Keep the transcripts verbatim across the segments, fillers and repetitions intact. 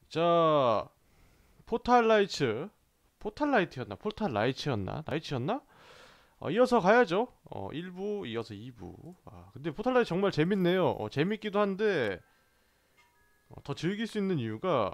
자, 포탈 라이츠. 포탈 라이트였나? 포탈 라이츠였나? 라이츠였나? 어, 이어서 가야죠. 어, 일 부 이어서 이 부. 아, 근데 포탈 라이츠 정말 재밌네요. 어, 재밌기도 한데 어, 더 즐길 수 있는 이유가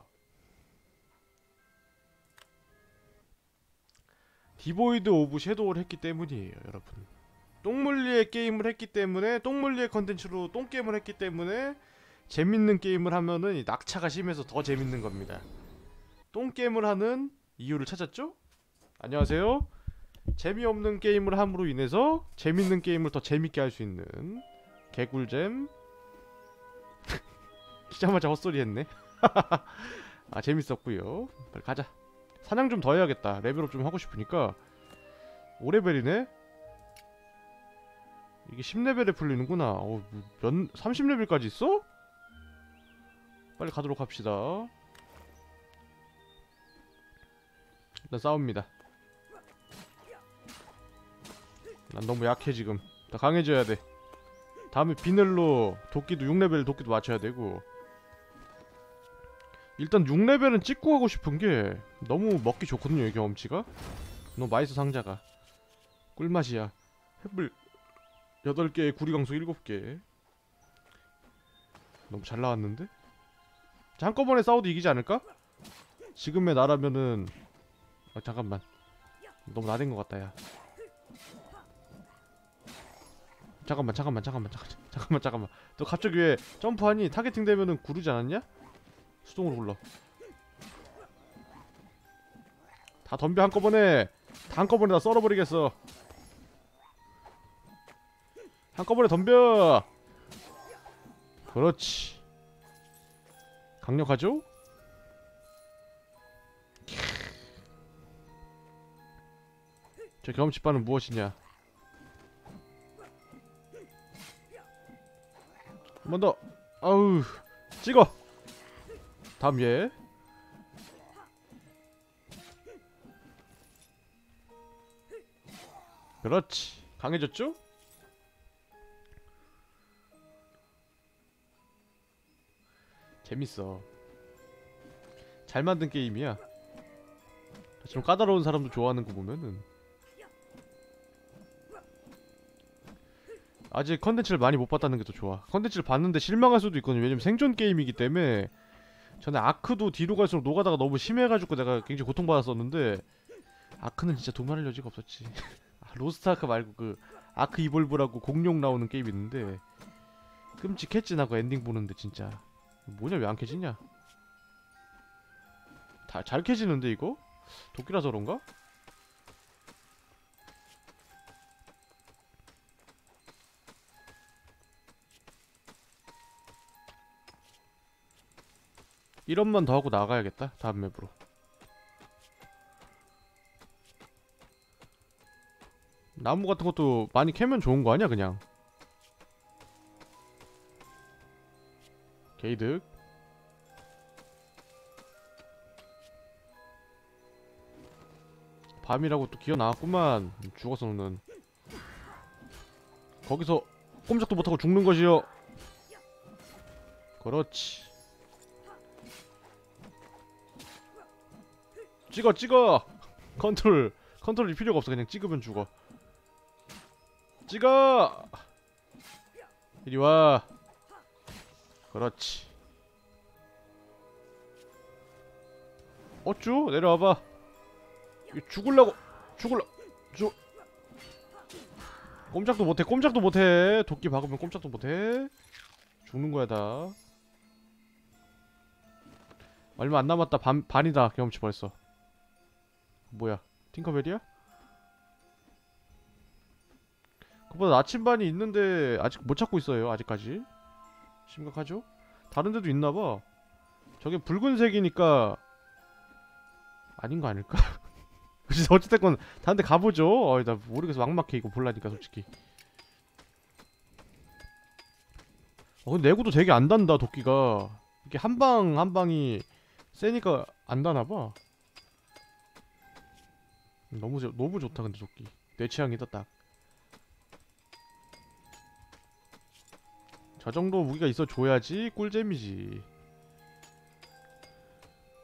디보이드 오브 섀도우를 했기 때문이에요, 여러분. 똥물리의 게임을 했기 때문에, 똥물리의 컨텐츠로 똥게임을 했기 때문에 재밌는 게임을 하면은 이 낙차가 심해서 더 재밌는 겁니다. 똥게임을 하는 이유를 찾았죠? 안녕하세요. 재미없는 게임을 함으로 인해서 재밌는 게임을 더 재밌게 할 수 있는 개꿀잼. 키자마자 헛소리 했네. 아, 재밌었고요. 빨리 가자. 사냥 좀 더 해야겠다. 레벨업 좀 하고 싶으니까. 오 레벨이네? 이게 십 레벨에 풀리는구나. 어, 몇, 삼십 레벨까지 있어? 빨리 가도록 합시다. 일단 싸웁니다. 난 너무 약해 지금. 더 강해져야 돼. 다음에 비늘로 도끼도 육 레벨 도끼도 맞춰야 되고. 일단 육 레벨은 찍고 하고 싶은게 너무 먹기 좋거든요, 이 경험치가. 너무 맛있어. 상자가 꿀맛이야. 햇불 여덟 개에 구리광수 일곱 개. 너무 잘 나왔는데? 자, 한꺼번에 싸워도 이기지 않을까? 지금의 나라면은. 아, 잠깐만. 너무 나댄 것 같다, 야. 잠깐만, 잠깐만, 잠깐만, 잠깐만, 잠깐만, 잠깐만. 너 갑자기 왜 점프하니? 타겟팅 되면은 구르지 않았냐? 수동으로 굴러. 다 덤벼 한꺼번에. 다 한꺼번에 다 썰어버리겠어. 한꺼번에 덤벼. 그렇지. 강력하죠? 저 경험치바는 무엇이냐? 한 번 더. 아우, 찍어. 다음 얘. 그렇지. 강해졌죠? 재밌어. 잘 만든 게임이야. 좀 까다로운 사람도 좋아하는 거 보면은. 아직 컨텐츠를 많이 못 봤다는 게 더 좋아. 컨텐츠를 봤는데 실망할 수도 있거든요. 왜냐면 생존 게임이기 때문에. 전에 아크도 뒤로 갈수록 노가다가 너무 심해가지고 내가 굉장히 고통받았었는데, 아크는 진짜 두말할 여지가 없었지. 아, 로스트 아크 말고 그 아크 이볼브라고 공룡 나오는 게임 있는데 끔찍했지. 나 그 엔딩 보는데 진짜. 뭐냐, 왜 안 캐지냐? 다 잘 캐지는데 이거? 도끼라서 그런가? 일 원만 더 하고 나가야겠다. 다음 맵으로. 나무 같은 것도 많이 캐면 좋은 거 아니야, 그냥. 게이득. 밤이라고 또 기어 나왔구만. 죽어서 너는. 거기서 꼼짝도 못하고 죽는 것이요. 그렇지. 찍어 찍어. 컨트롤 컨트롤이 필요가 없어. 그냥 찍으면 죽어. 찍어. 이리와. 그렇지. 어쭈? 내려와봐. 죽을라고. 죽을라. 죽. 꼼짝도 못해. 꼼짝도 못해. 도끼 박으면 꼼짝도 못해. 죽는거야 다. 얼마 안 남았다. 반, 반이다 경험치 벌써. 뭐야, 팅커벨이야? 그보다 나침반이 있는데 아직 못 찾고 있어요. 아직까지. 심각하죠? 다른 데도 있나봐. 저게 붉은색이니까 아닌 거 아닐까? 그치, 어찌됐건 다른 데 가보죠. 어이, 나 모르겠어. 막막해 이거 볼라니까 솔직히. 어, 근데 내구도 되게 안 단다 도끼가. 이게 한 방 한 방이 세니까 안 다나봐. 너무 좋- 너무 좋다 근데 도끼. 내 취향이다 딱. 저 정도 무기가 있어 줘야지 꿀잼이지.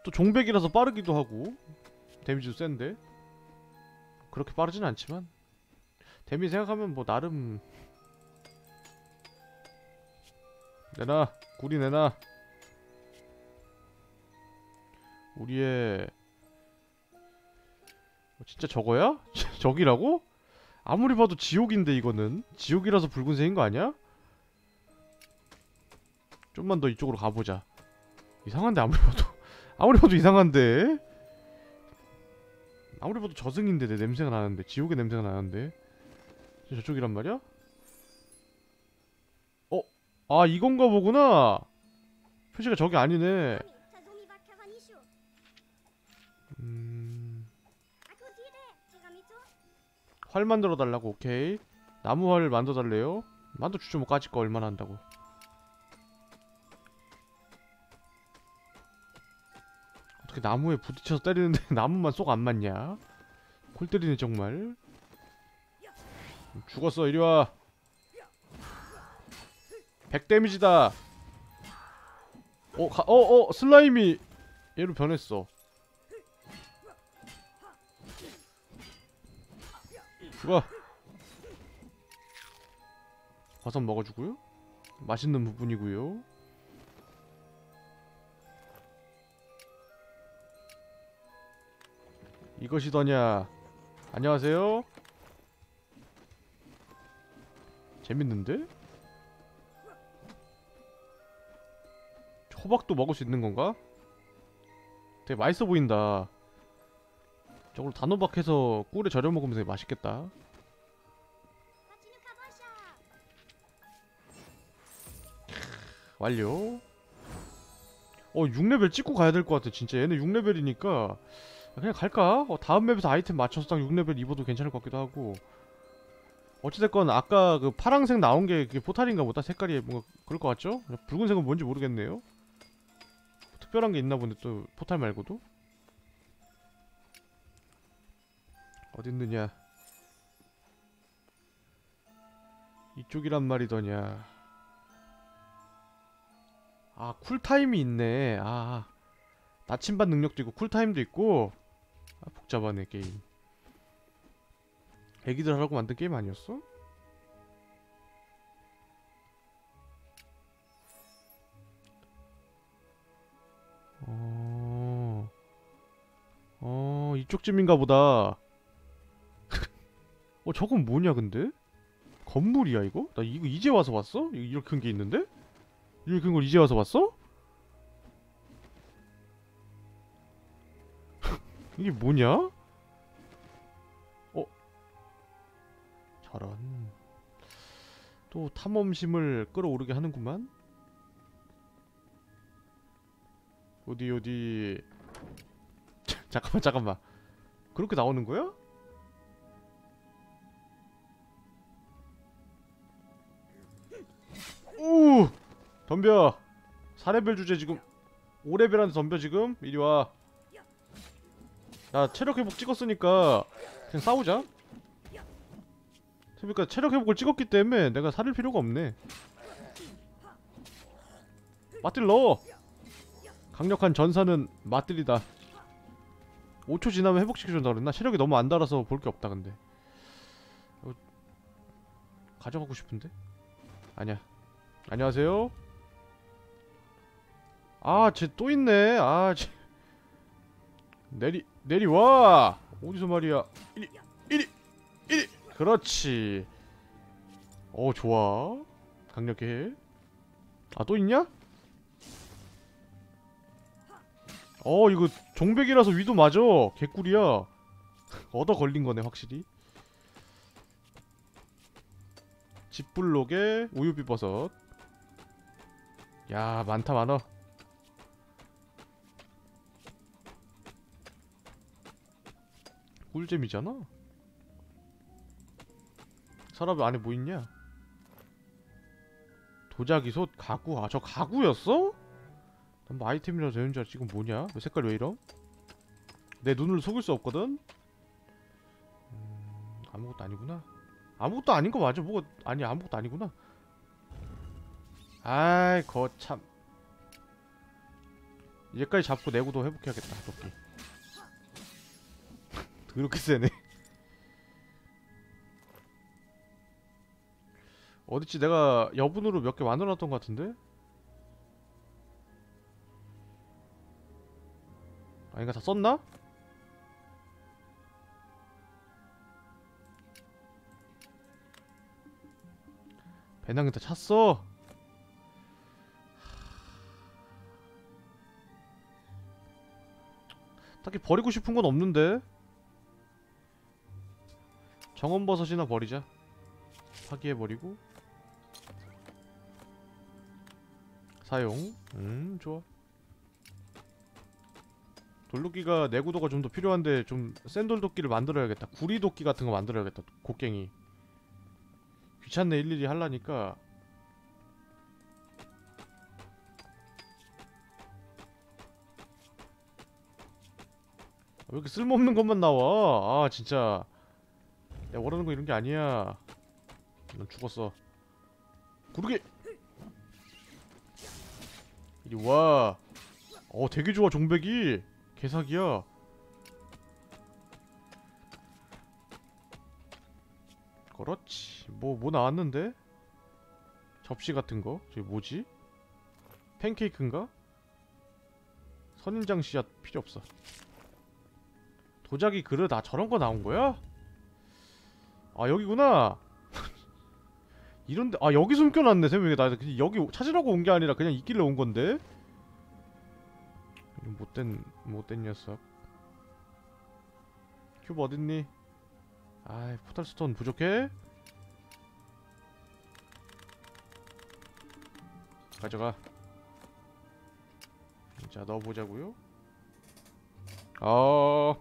또 종백이라서 빠르기도 하고 데미지도 센데 그렇게 빠르진 않지만 데미지 생각하면 뭐 나름. 내놔 구리 내놔. 우리의 진짜 저거야? 저기라고? 아무리 봐도 지옥인데 이거는 지옥이라서 붉은색인 거 아니야? 좀만 더 이쪽으로 가보자. 이상한데 아무리 봐도 아무리 봐도 이상한데 아무리 봐도 저승인데 내 냄새가 나는데 지옥의 냄새가 나는데 저쪽이란 말이야? 어? 아 이건가 보구나. 표시가 저기 아니네. 음... 활 만들어 달라고. 오케이. 나무 활 만들어 달래요. 만두 주죠 뭐 까짓 거 얼마나 한다고. 어떻게 나무에 부딪혀서 때리는데 나무만 쏙 안 맞냐? 골 때리네 정말. 죽었어 이리와. 백 데미지다. 어, 가, 어, 어, 슬라임이 얘로 변했어. 죽어. 버섯 먹어주고요. 맛있는 부분이고요. 이것이더냐. 안녕하세요. 재밌는데? 호박도 먹을 수 있는 건가? 되게 맛있어 보인다. 저걸 단호박해서 꿀에 절여 먹으면 되게 맛있겠다. 완료. 어 육 레벨 찍고 가야 될 것 같아. 진짜 얘네 육 레벨이니까 그냥 갈까? 어, 다음 맵에서 아이템 맞춰서 딱 육 레벨 입어도 괜찮을 것 같기도 하고. 어찌됐건 아까 그 파랑색 나온게 그게 포탈인가 보다. 색깔이 뭔가 그럴 것 같죠? 붉은색은 뭔지 모르겠네요. 특별한게 있나 본데 또 포탈 말고도. 어딨느냐. 이쪽이란 말이더냐. 아 쿨타임이 있네. 아 나침반 능력도 있고 쿨타임도 있고. 아 복잡하네 게임. 애기들 하라고 만든 게임 아니었어? 어... 어... 이쪽쯤인가 보다. 어 저건 뭐냐 근데? 건물이야 이거? 나 이거 이제 와서 봤어? 이렇게 큰 게 있는데? 이렇게 큰 걸 이제 와서 봤어? 이게 뭐냐? 어? 저런. 또 탐험심을 끌어오르게 하는구만. 어디 어디. 잠깐만 잠깐만. 그렇게 나오는 거야? 우! 덤벼. 사 레벨 주제 지금 오 레벨한테 덤벼 지금. 이리와. 나 체력 회복 찍었으니까 그냥 싸우자. 그러니까 체력 회복을 찍었기 때문에 내가 살릴 필요가 없네. 맞들러. 강력한 전사는 맞들이다. 오 초 지나면 회복시켜준다 그랬나? 체력이 너무 안 달아서 볼 게 없다 근데. 어, 가져가고 싶은데? 아니야. 안녕하세요. 아, 쟤 또 있네. 아, 쟤 내리 내리와. 어디서 말이야? 이리 이리 이리. 그렇지. 어 좋아. 강력해. 아 또 있냐? 어 이거 종백이라서 위도 맞아. 개꿀이야. 얻어 걸린 거네 확실히. 집불록에 우유비버섯. 야 많다 많아. 꿀잼이잖아. 서랍 안에 뭐 있냐? 도자기솥, 가구. 아 저 가구였어? 난 뭐 아이템이라도 되는 줄 알았지. 이건 뭐냐? 왜 색깔이 왜 이러? 내 눈을 속일 수 없거든? 음... 아무것도 아니구나. 아무것도 아닌 거 맞아. 뭐가 아니 아무것도 아니구나. 아이 거참. 얘까지 잡고 내구도 회복해야겠다. 도끼. 그렇게 세네. 어딨지? 내가 여분으로 몇 개 만들어놨던 것 같은데? 아닌가? 다 썼나? 배낭이 다 찼어. 딱히 버리고 싶은 건 없는데. 정원버섯이나 버리자. 파기해버리고 사용. 음 좋아. 돌도끼가 내구도가 좀 더 필요한데 좀 센 돌도끼를 만들어야겠다. 구리도끼 같은 거 만들어야겠다. 곡괭이 귀찮네 일일이 하려니까. 왜 이렇게 쓸모없는 것만 나와. 아 진짜 내가 원하는 거 이런 게 아니야. 넌 죽었어. 구르기. 이리 와. 어 되게 좋아 종백이. 개사기야. 그렇지. 뭐 뭐 나왔는데? 접시 같은 거. 저기 뭐지? 팬케이크인가? 선인장 씨앗 필요 없어. 도자기 그릇. 아 저런 거 나온 거야? 아 여기구나. 이런데 아 여기 숨겨놨네. 쌤이 나 여기 찾으라고 온 게 아니라 그냥 있길래 온 건데. 못된 못된 녀석. 큐브 어딨니? 아이 포탈 스톤 부족해? 가져가. 자 넣어보자고요. 어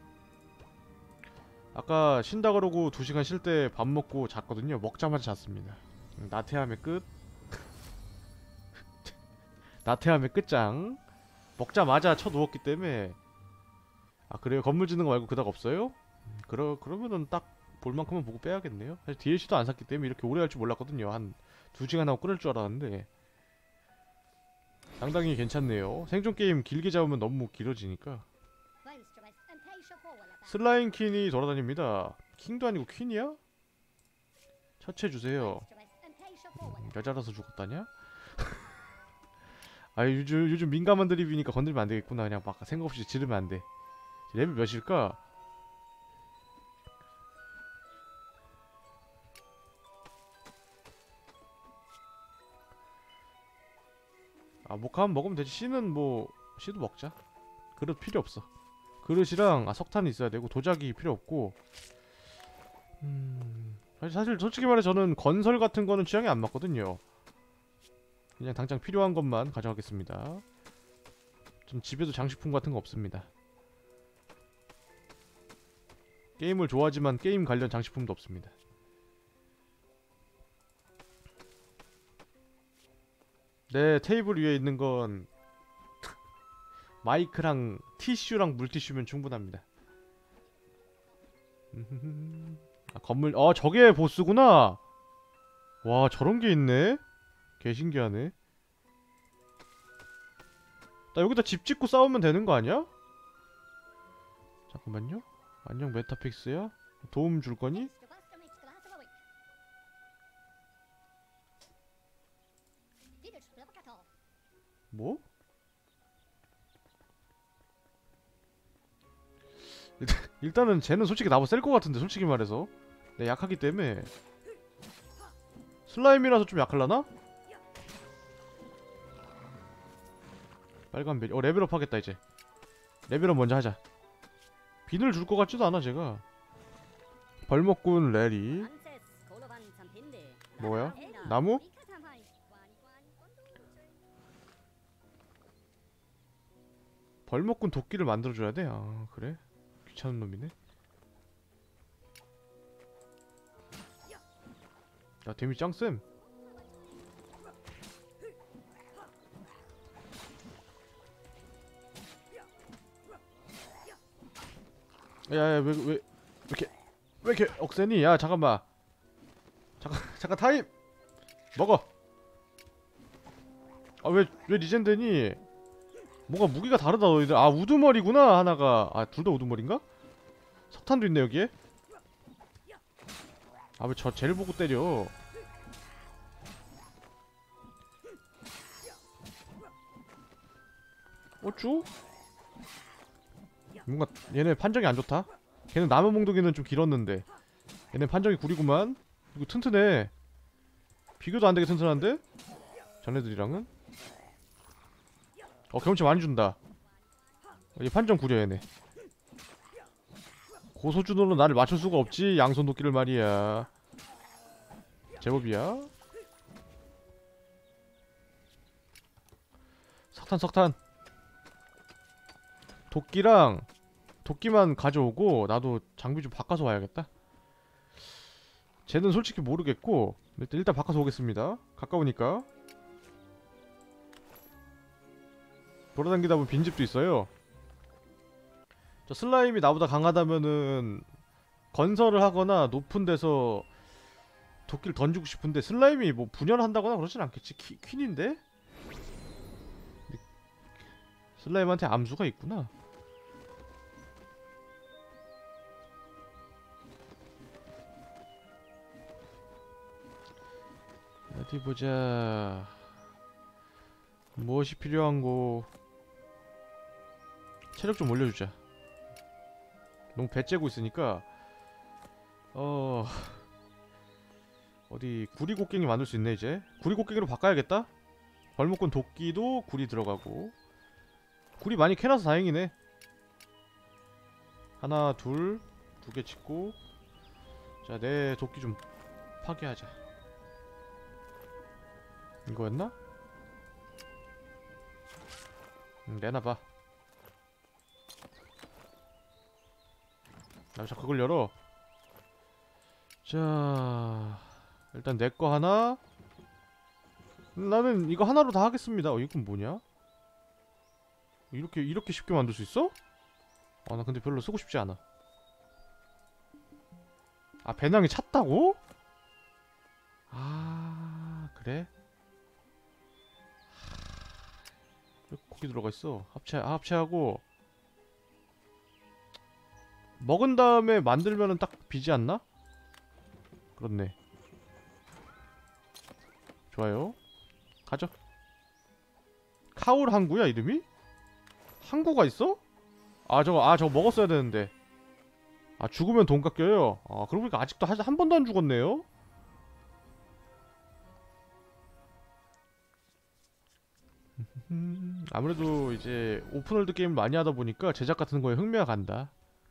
아까 쉰다 그러고 두 시간 쉴 때 밥 먹고 잤거든요. 먹자마자 잤습니다. 나태함의 끝. 나태함의 끝장. 먹자마자 쳐 누웠기 때문에. 아 그래요? 건물 짓는 거 말고 그닥 없어요? 그러, 그러면은 딱 볼만큼은 보고 빼야겠네요. 사실 디엘씨도 안 샀기 때문에 이렇게 오래 할 줄 몰랐거든요. 한 두 시간 하고 끊을 줄 알았는데 상당히 괜찮네요. 생존 게임 길게 잡으면 너무 길어지니까. 슬라임 퀸이 돌아다닙니다. 킹도 아니고 퀸이야? 처치해주세요. 음, 여자라서 죽었다냐? 아 요즘, 요즘 민감한 드립이니까 건들면 안되겠구나. 그냥 막 생각 없이 지르면 안돼. 레벨 몇일까? 아 모카 먹으면 되지. C는 뭐 C도 먹자. 그릇 필요 없어. 그릇이랑 아 석탄이 있어야 되고 도자기 필요 없고. 음 사실, 사실 솔직히 말해 저는 건설 같은 거는 취향이 안 맞거든요. 그냥 당장 필요한 것만 가져가겠습니다. 좀 집에도 장식품 같은 거 없습니다. 게임을 좋아하지만 게임 관련 장식품도 없습니다. 네, 테이블 위에 있는 건 마이크랑 티슈랑 물티슈면 충분합니다. 아, 건물, 어 저게 보스구나. 와 저런 게 있네. 개 신기하네. 나 여기다 집 짓고 싸우면 되는 거 아니야? 잠깐만요. 안녕 메타픽스야? 도움 줄 거니? 뭐? 일단, 일단은 쟤는 솔직히 나보다 셀 것 같은데 솔직히 말해서 내가 약하기 때문에. 슬라임이라서 좀 약할라나? 빨간 베리. 어 레벨업 하겠다 이제. 레벨업 먼저 하자. 비늘 줄 것 같지도 않아 쟤가. 벌목꾼 레리. 뭐야? 나무? 벌목꾼 도끼를 만들어줘야 돼? 아 그래? 귀찮은 놈이네. 야 데미 짱쌤. 야야 왜 왜 왜 이렇게 왜 이렇게 억세니? 야 잠깐만. 잠깐 잠깐 타임. 먹어. 아 왜 왜 리젠 되니? 뭔가 무기가 다르다 너희들. 아 우두머리구나 하나가. 아 둘 다 우두머리인가? 석탄도 있네 여기에. 아 왜 저 쟤를 보고 때려. 어쭈? 뭔가 얘네 판정이 안 좋다. 걔는 나무 몽둥이는 좀 길었는데 얘네 판정이 구리구만. 이거 튼튼해. 비교도 안 되게 튼튼한데? 전애들이랑은? 어 경험치 많이 준다. 어, 얘 판정 구려 얘네. 고소준으로 나를 맞출 수가 없지. 양손 도끼를 말이야. 제법이야. 석탄 석탄. 도끼랑 도끼만 가져오고 나도 장비 좀 바꿔서 와야겠다. 쟤는 솔직히 모르겠고 일단, 일단 바꿔서 오겠습니다. 가까우니까. 돌아다니다 보면 빈집도 있어요. 저 슬라임이 나보다 강하다면은 건설을 하거나 높은 데서 도끼를 던지고 싶은데 슬라임이 뭐 분열한다거나 그러진 않겠지. 키, 퀸인데? 슬라임한테 암수가 있구나. 어디 보자. 무엇이 필요한고. 체력 좀 올려주자. 너무 배 째고 있으니까. 어... 어디 구리곡괭이 만들 수 있네 이제. 구리곡괭이로 바꿔야겠다. 벌목권 도끼도 구리 들어가고. 구리 많이 캐놔서 다행이네. 하나 둘 두 개 짓고. 자 내 도끼 좀 파괴하자. 이거였나? 음, 내놔봐. 나 자꾸 그걸 열어. 자 일단 내 거 하나. 나는 이거 하나로 다 하겠습니다. 어 이건 뭐냐? 이렇게 이렇게 쉽게 만들 수 있어? 아 나 근데 별로 쓰고 싶지 않아. 아 배낭이 찼다고? 아 그래? 왜 거기 들어가 있어? 합체 아, 합체하고 먹은 다음에 만들면은 딱 비지 않나? 그렇네. 좋아요. 가죠. 카울 항구야 이름이? 항구가 있어? 아 저거 아 저거 먹었어야 되는데. 아 죽으면 돈 깎여요. 아 그러고 보니까 아직도 한, 한 번도 안 죽었네요. 음, 아무래도 이제 오픈월드 게임을 많이 하다 보니까 제작 같은 거에 흥미가 간다.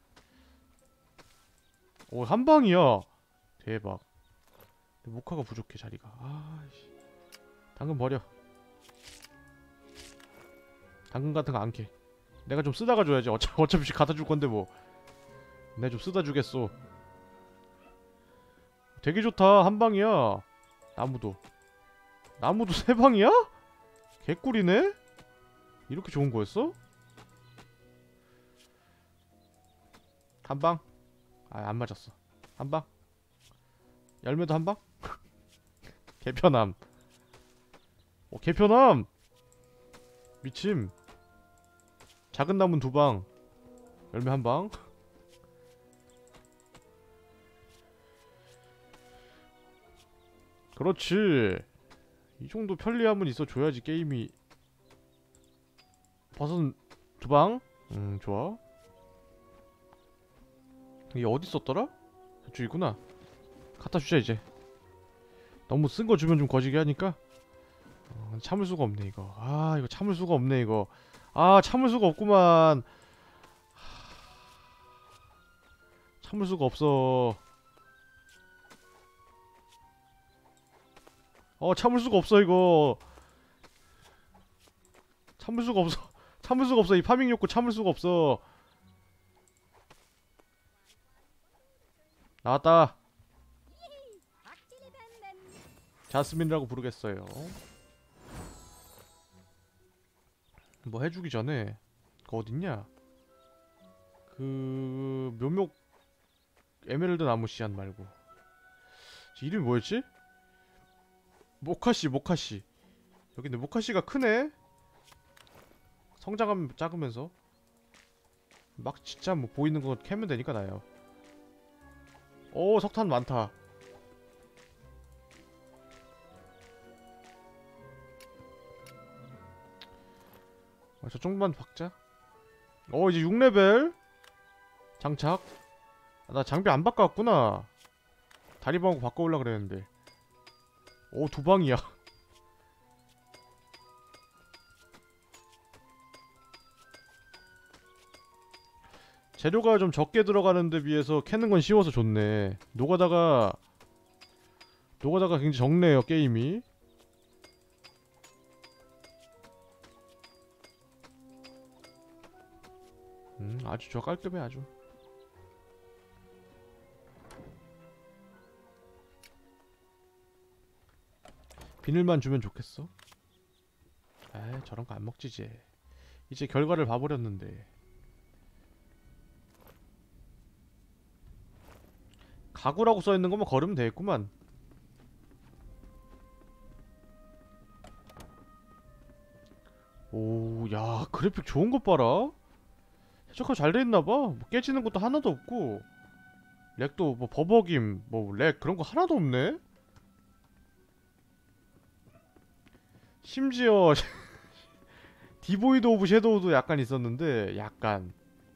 오 한방이야. 대박. 근데 모카가 부족해 자리가. 아씨. 당근 버려. 당근 같은 거 안 캐. 내가 좀 쓰다가 줘야지. 어차, 어차피 갖다 줄 건데 뭐. 내가 좀 쓰다 주겠어. 되게 좋다. 한 방이야. 나무도. 나무도 세 방이야? 개꿀이네? 이렇게 좋은 거였어? 한 방? 아, 안 맞았어. 한 방? 열매도 한 방? 개편함. 어, 개편함! 미침. 작은 나무는 두 방. 열매 한 방. 그렇지. 이 정도 편리함은 있어줘야지 게임이. 버섯은 두 방? 음 좋아. 이게 어디 있었더라? 저쪽이구나. 갖다 주자 이제. 너무 쓴 거 주면 좀 거지게 하니까. 어, 참을 수가 없네 이거. 아 이거 참을 수가 없네 이거. 아 참을 수가 없구만. 참을 수가 없어. 어 참을 수가 없어 이거. 참을 수가 없어. 참을 수가 없어. 이 파밍 욕구 참을 수가 없어. 나왔다. 자스민이라고 부르겠어요. 뭐 해주기 전에 그거 어딨냐? 그... 묘목 에메랄드 나무 씨앗 말고 이름이 뭐였지? 모카씨 모카씨. 여기 근데 모카씨가 크네? 성장하면 작으면서 막 진짜 뭐 보이는 거 캐면 되니까 나요. 오 석탄 많다. 아, 저쪽만 박자. 어 이제 육 레벨 장착. 아, 나 장비 안 바꿔왔구나. 다리방어 바꿔올라 그랬는데. 오 두방이야. 재료가 좀 적게 들어가는 데 비해서 캐는 건 쉬워서 좋네. 노가다가 노가다가 굉장히 적네요 게임이. 음 아주 좋아. 깔끔해 아주. 비늘만 주면 좋겠어. 에이 저런 거 안 먹지 이제. 이제 결과를 봐버렸는데. 가구라고 써있는 거만 걸으면 되겠구만. 오, 야, 그래픽 좋은 것 봐라. 해적화 잘 돼있나봐. 뭐 깨지는 것도 하나도 없고, 렉도 뭐 버벅임, 뭐 렉 그런 거 하나도 없네. 심지어 디보이드 오브 섀도우도 약간 있었는데, 약간.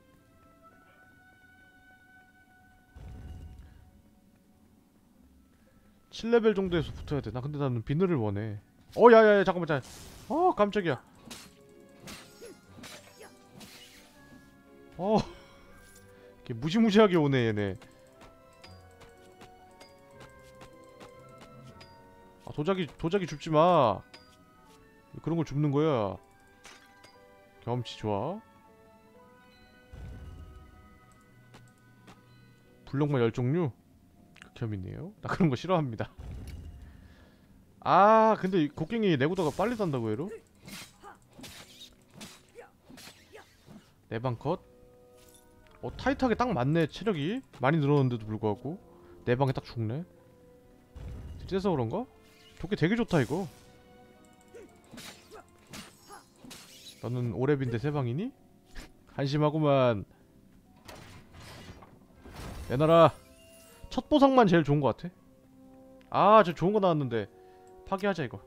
칠 레벨 정도에서 붙어야 돼. 나 근데 나는 비늘을 원해. 어, 야야야, 잠깐만, 잠깐. 어, 깜짝이야. 어, 이렇게 무시무시하게 오네 얘네. 아, 도자기 도자기 줍지 마. 그런 걸 줍는 거야. 경험치 좋아. 블록만 열 종류. 극혐이네요. 나 그런 거 싫어합니다. 아, 근데 곡괭이 내구도가 빨리 단다고 해로? 내방 컷. 어 타이트하게 딱 맞네. 체력이 많이 늘었는데도 불구하고 내방에 딱 죽네. 그래서 그런가? 도끼 되게 좋다 이거. 너는 오랩인데 세방이니? 한심하구만. 내놔라. 첫 보상만 제일 좋은 것 같아. 아 저 좋은 거 나왔는데 파괴하자 이거.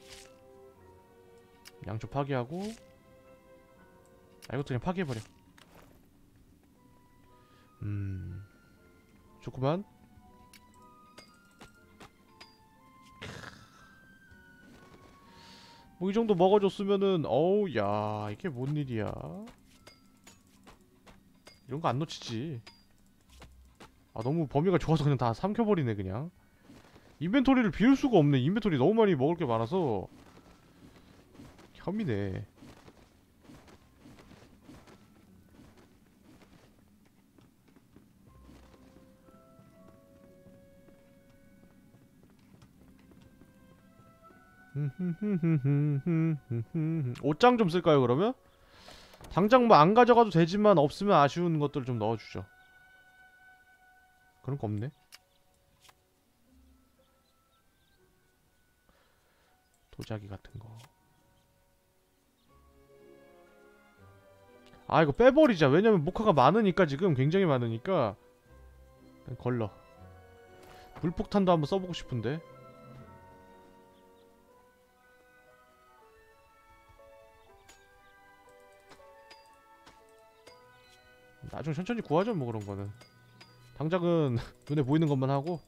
양초 파괴하고. 아 이것도 그냥 파괴해버려. 음 좋구만. 뭐 이 정도 먹어줬으면은 어우 야 이게 뭔 일이야. 이런 거 안 놓치지. 아 너무 범위가 좋아서 그냥 다 삼켜버리네 그냥. 인벤토리를 비울 수가 없네. 인벤토리 너무 많이 먹을 게 많아서 혐이네. 옷장 좀 쓸까요 그러면? 당장 뭐 안 가져가도 되지만 없으면 아쉬운 것들 좀 넣어주죠. 그런 거 없네. 도자기 같은 거. 아 이거 빼버리자. 왜냐면 모카가 많으니까 지금 굉장히 많으니까 걸러. 물폭탄도 한번 써보고 싶은데. 나중에 천천히 구하죠 뭐 그런 거는. 당장은 눈에 보이는 것만 하고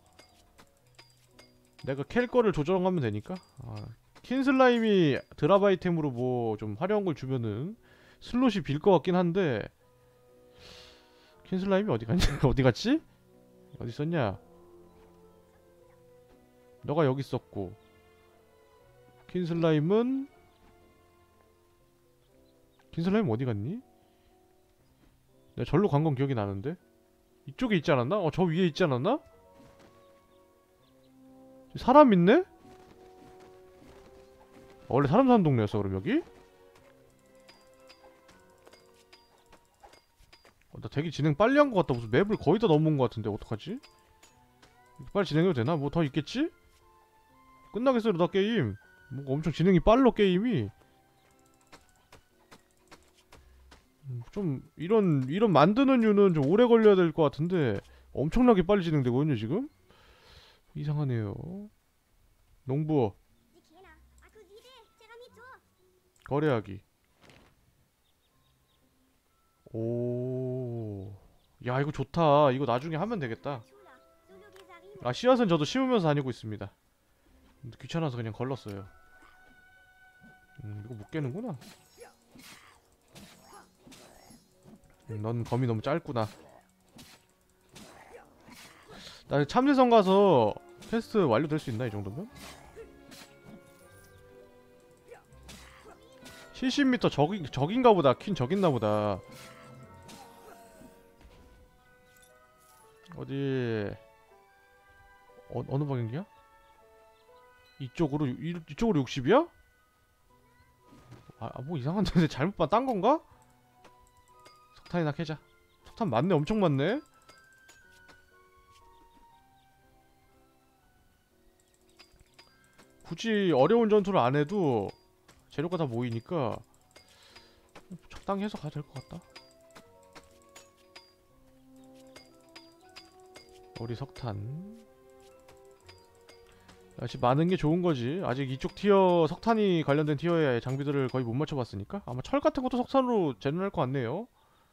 내가 캘 거를 조정하면 되니까. 아, 킨슬라임이 드랍 아이템으로 뭐 좀 화려한 걸 주면은 슬롯이 빌 것 같긴 한데. 킨슬라임이 어디 갔냐? 어디 갔지? 어디 있었냐? 너가 여기 있었고 킨슬라임은 킨슬라임 어디 갔니? 내가 절로 간 건 기억이 나는데? 이쪽에 있지 않았나? 어, 저 위에 있지 않았나? 사람 있네? 어, 원래 사람 사는 동네였어 그럼 여기? 어, 나 되게 진행 빨리 한 것 같다. 무슨 맵을 거의 다 넘은 것 같은데 어떡하지? 빨리 진행해도 되나? 뭐 더 있겠지? 끝나겠어 이러다 게임. 뭔가 엄청 진행이 빨라 게임이. 음, 좀 이런 이런 만드는 이유는 좀 오래 걸려야 될 것 같은데 엄청나게 빨리 진행되거든요 지금. 이상하네요. 농부 거래하기. 오, 야 이거 좋다. 이거 나중에 하면 되겠다. 아 씨앗은 저도 심으면서 다니고 있습니다. 귀찮아서 그냥 걸렀어요. 음, 이거 못 깨는구나. 음, 넌 검이 너무 짧구나. 나 참새성 가서 퀘스트 완료될 수 있나 이 정도면? 칠십 미터 적인, 적인가 보다. 퀸 적있나 보다. 어디 어, 어느 방향이야? 이쪽으로 이, 이쪽으로 육십이야? 아 뭐 이상한데 잘못 봐 딴 건가? 석탄이나 캐자. 석탄 많네. 엄청 많네. 굳이 어려운 전투를 안 해도 재료가 다 모이니까 적당히 해서 가도 될 것 같다. 우리 석탄 아직 많은 게 좋은 거지. 아직 이쪽 티어 석탄이 관련된 티어의 장비들을 거의 못 맞춰봤으니까 아마 철 같은 것도 석탄으로 재련할 것 같네요.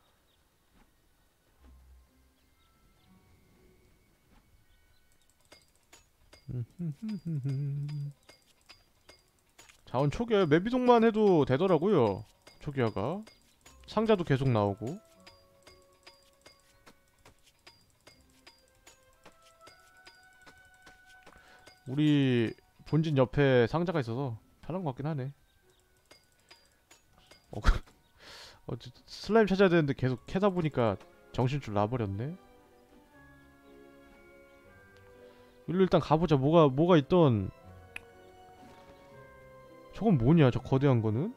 자원 초기화 맵 이동만 해도 되더라고요. 초기화가 상자도 계속 나오고. 우리 본진 옆에 상자가 있어서 편한 것 같긴 하네. 어, 어, 슬라임 찾아야 되는데 계속 캐다 보니까 정신줄 나버렸네. 일로 일단 가보자. 뭐가 뭐가 있던. 저건 뭐냐 저 거대한 거는?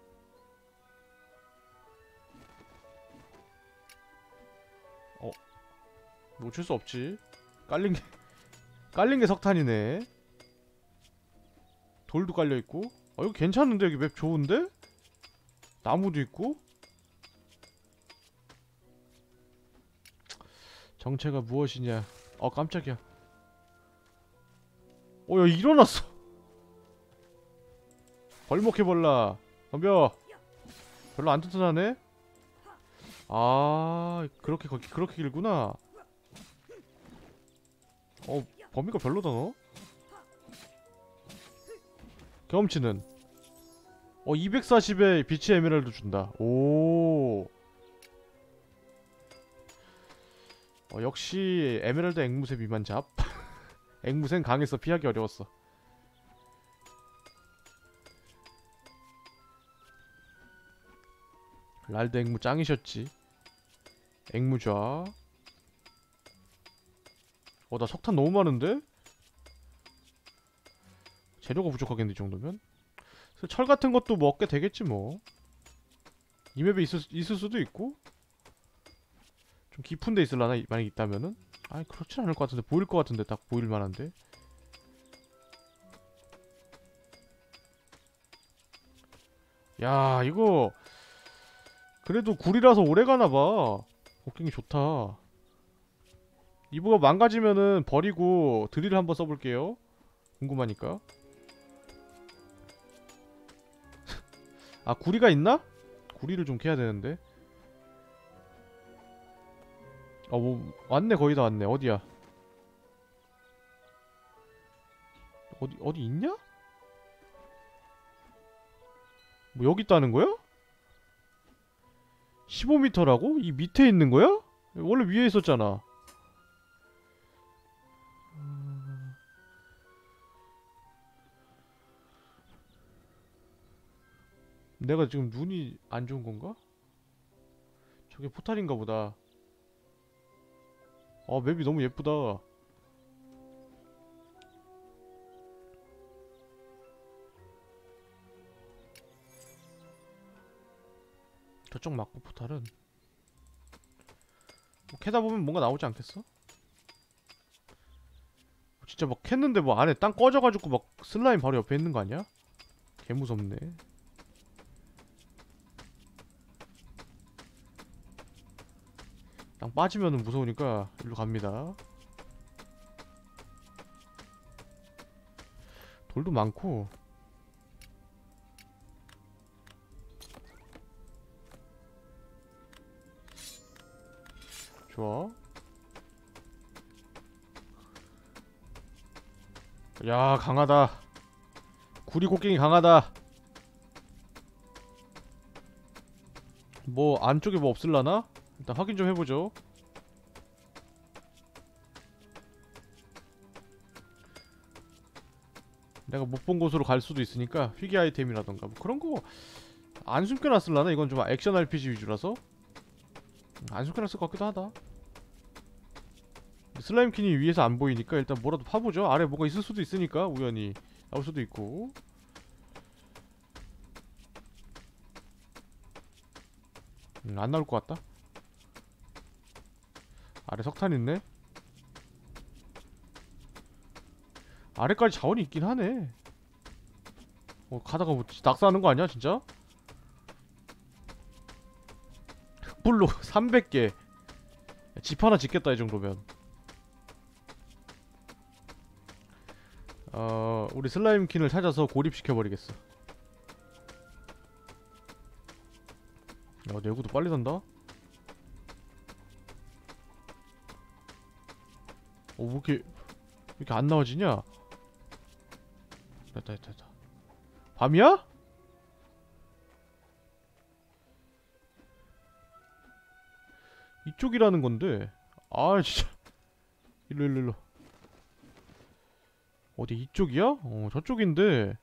어 놓칠 수 없지. 깔린 게 깔린 게 석탄이네. 돌도 깔려있고. 아 이거 괜찮은데? 여기 맵 좋은데? 나무도 있고. 정체가 무엇이냐. 어 깜짝이야. 어 야 일어났어. 벌목해볼라. 덤벼. 별로 안 튼튼하네? 아 그렇게 거기 그렇게 길구나. 어 범위가 별로다 너. 경험치는 어 이백사십에 비치 에메랄드 준다. 오. 어 역시 에메랄드 앵무새 미만 잡. 앵무새는 강해서 피하기 어려웠어. 랄드 앵무 짱이셨지. 앵무좌. 어 나 석탄 너무 많은데? 재료가 부족하겠네 이 정도면? 철 같은 것도 뭐 얻게 되겠지 뭐. 이 맵에 있을, 있을 수도 있고. 좀 깊은 데 있을라나 만약 있다면은? 아니 그렇진 않을 것 같은데. 보일 것 같은데. 딱 보일 만한데. 야 이거 그래도 굴이라서 오래가나봐. 곡괭이 좋다. 이브가 망가지면은 버리고 드릴 한번 써볼게요. 궁금하니까. 아 구리가 있나? 구리를 좀 캐야 되는데. 아 뭐 왔네. 거의 다 왔네. 어디야? 어디 어디 있냐? 뭐 여기 있다는 거야? 십오 미터라고? 이 밑에 있는 거야? 원래 위에 있었잖아. 내가 지금 눈이 안 좋은 건가? 저게 포탈인가 보다. 아 맵이 너무 예쁘다. 저쪽 막고 포탈은 뭐 캐다 보면 뭔가 나오지 않겠어? 진짜 막 캤는데 뭐 안에 땅 꺼져가지고 막 슬라임 바로 옆에 있는 거 아니야? 개 무섭네. 땅 빠지면은 무서우니까 일로 갑니다. 돌도 많고. 좋아. 야, 강하다. 구리곡괭이 강하다. 뭐 안쪽에 뭐 없을라나? 일단 확인 좀 해보죠. 내가 못 본 곳으로 갈 수도 있으니까 희귀 아이템이라던가 뭐 그런 거 안 숨겨놨을라나? 이건 좀 액션 알피지 위주라서 안 숨겨놨을 것 같기도 하다. 슬라임킨이 위에서 안 보이니까 일단 뭐라도 파보죠. 아래 뭐가 있을 수도 있으니까 우연히 나올 수도 있고. 음, 안 나올 것 같다. 아래 석탄 있네. 아래까지 자원이 있긴 하네. 어, 가다가 뭐 낙사하는 거 아니야 진짜? 흑불로 삼백 개. 집 하나 짓겠다 이 정도면. 어... 우리 슬라임킨을 찾아서 고립시켜버리겠어. 야, 내구도 빨리 산다? 어, 왜 이렇게 왜 이렇게 안 나와지냐? 됐다 됐다 됐다. 밤이야? 이쪽이라는 건데. 아 진짜. 일로 일로 일로. 어디 이쪽이야? 어 저쪽인데.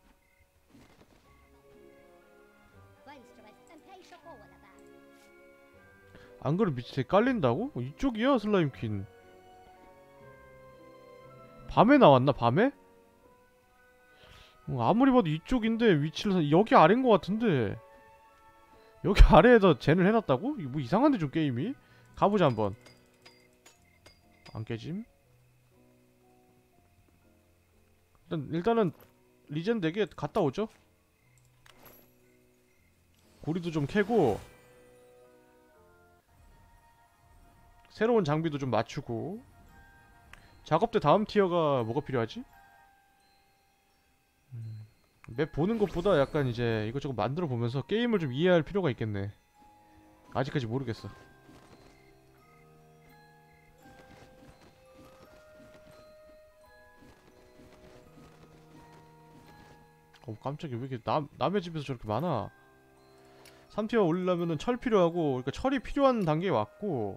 안 그래도 밑에 깔린다고? 어, 이쪽이야 슬라임퀸. 밤에 나왔나 밤에? 어, 아무리 봐도 이쪽인데 위치를 여기 아래인 것 같은데. 여기 아래에다 젠을 해놨다고? 이거 뭐 이상한데 좀 게임이? 가보자 한번. 안 깨짐? 일단, 일단은 리젠 덱에 갔다 오죠. 고리도 좀 캐고 새로운 장비도 좀 맞추고. 작업대 다음 티어가 뭐가 필요하지? 음, 맵 보는 것보다 약간 이제 이것저것 만들어 보면서 게임을 좀 이해할 필요가 있겠네. 아직까지 모르겠어. 어 깜짝이야. 왜 이렇게 남, 남의 집에서 저렇게 많아. 삼 티어 올리려면은 철 필요하고, 그러니까 철이 필요한 단계에 왔고.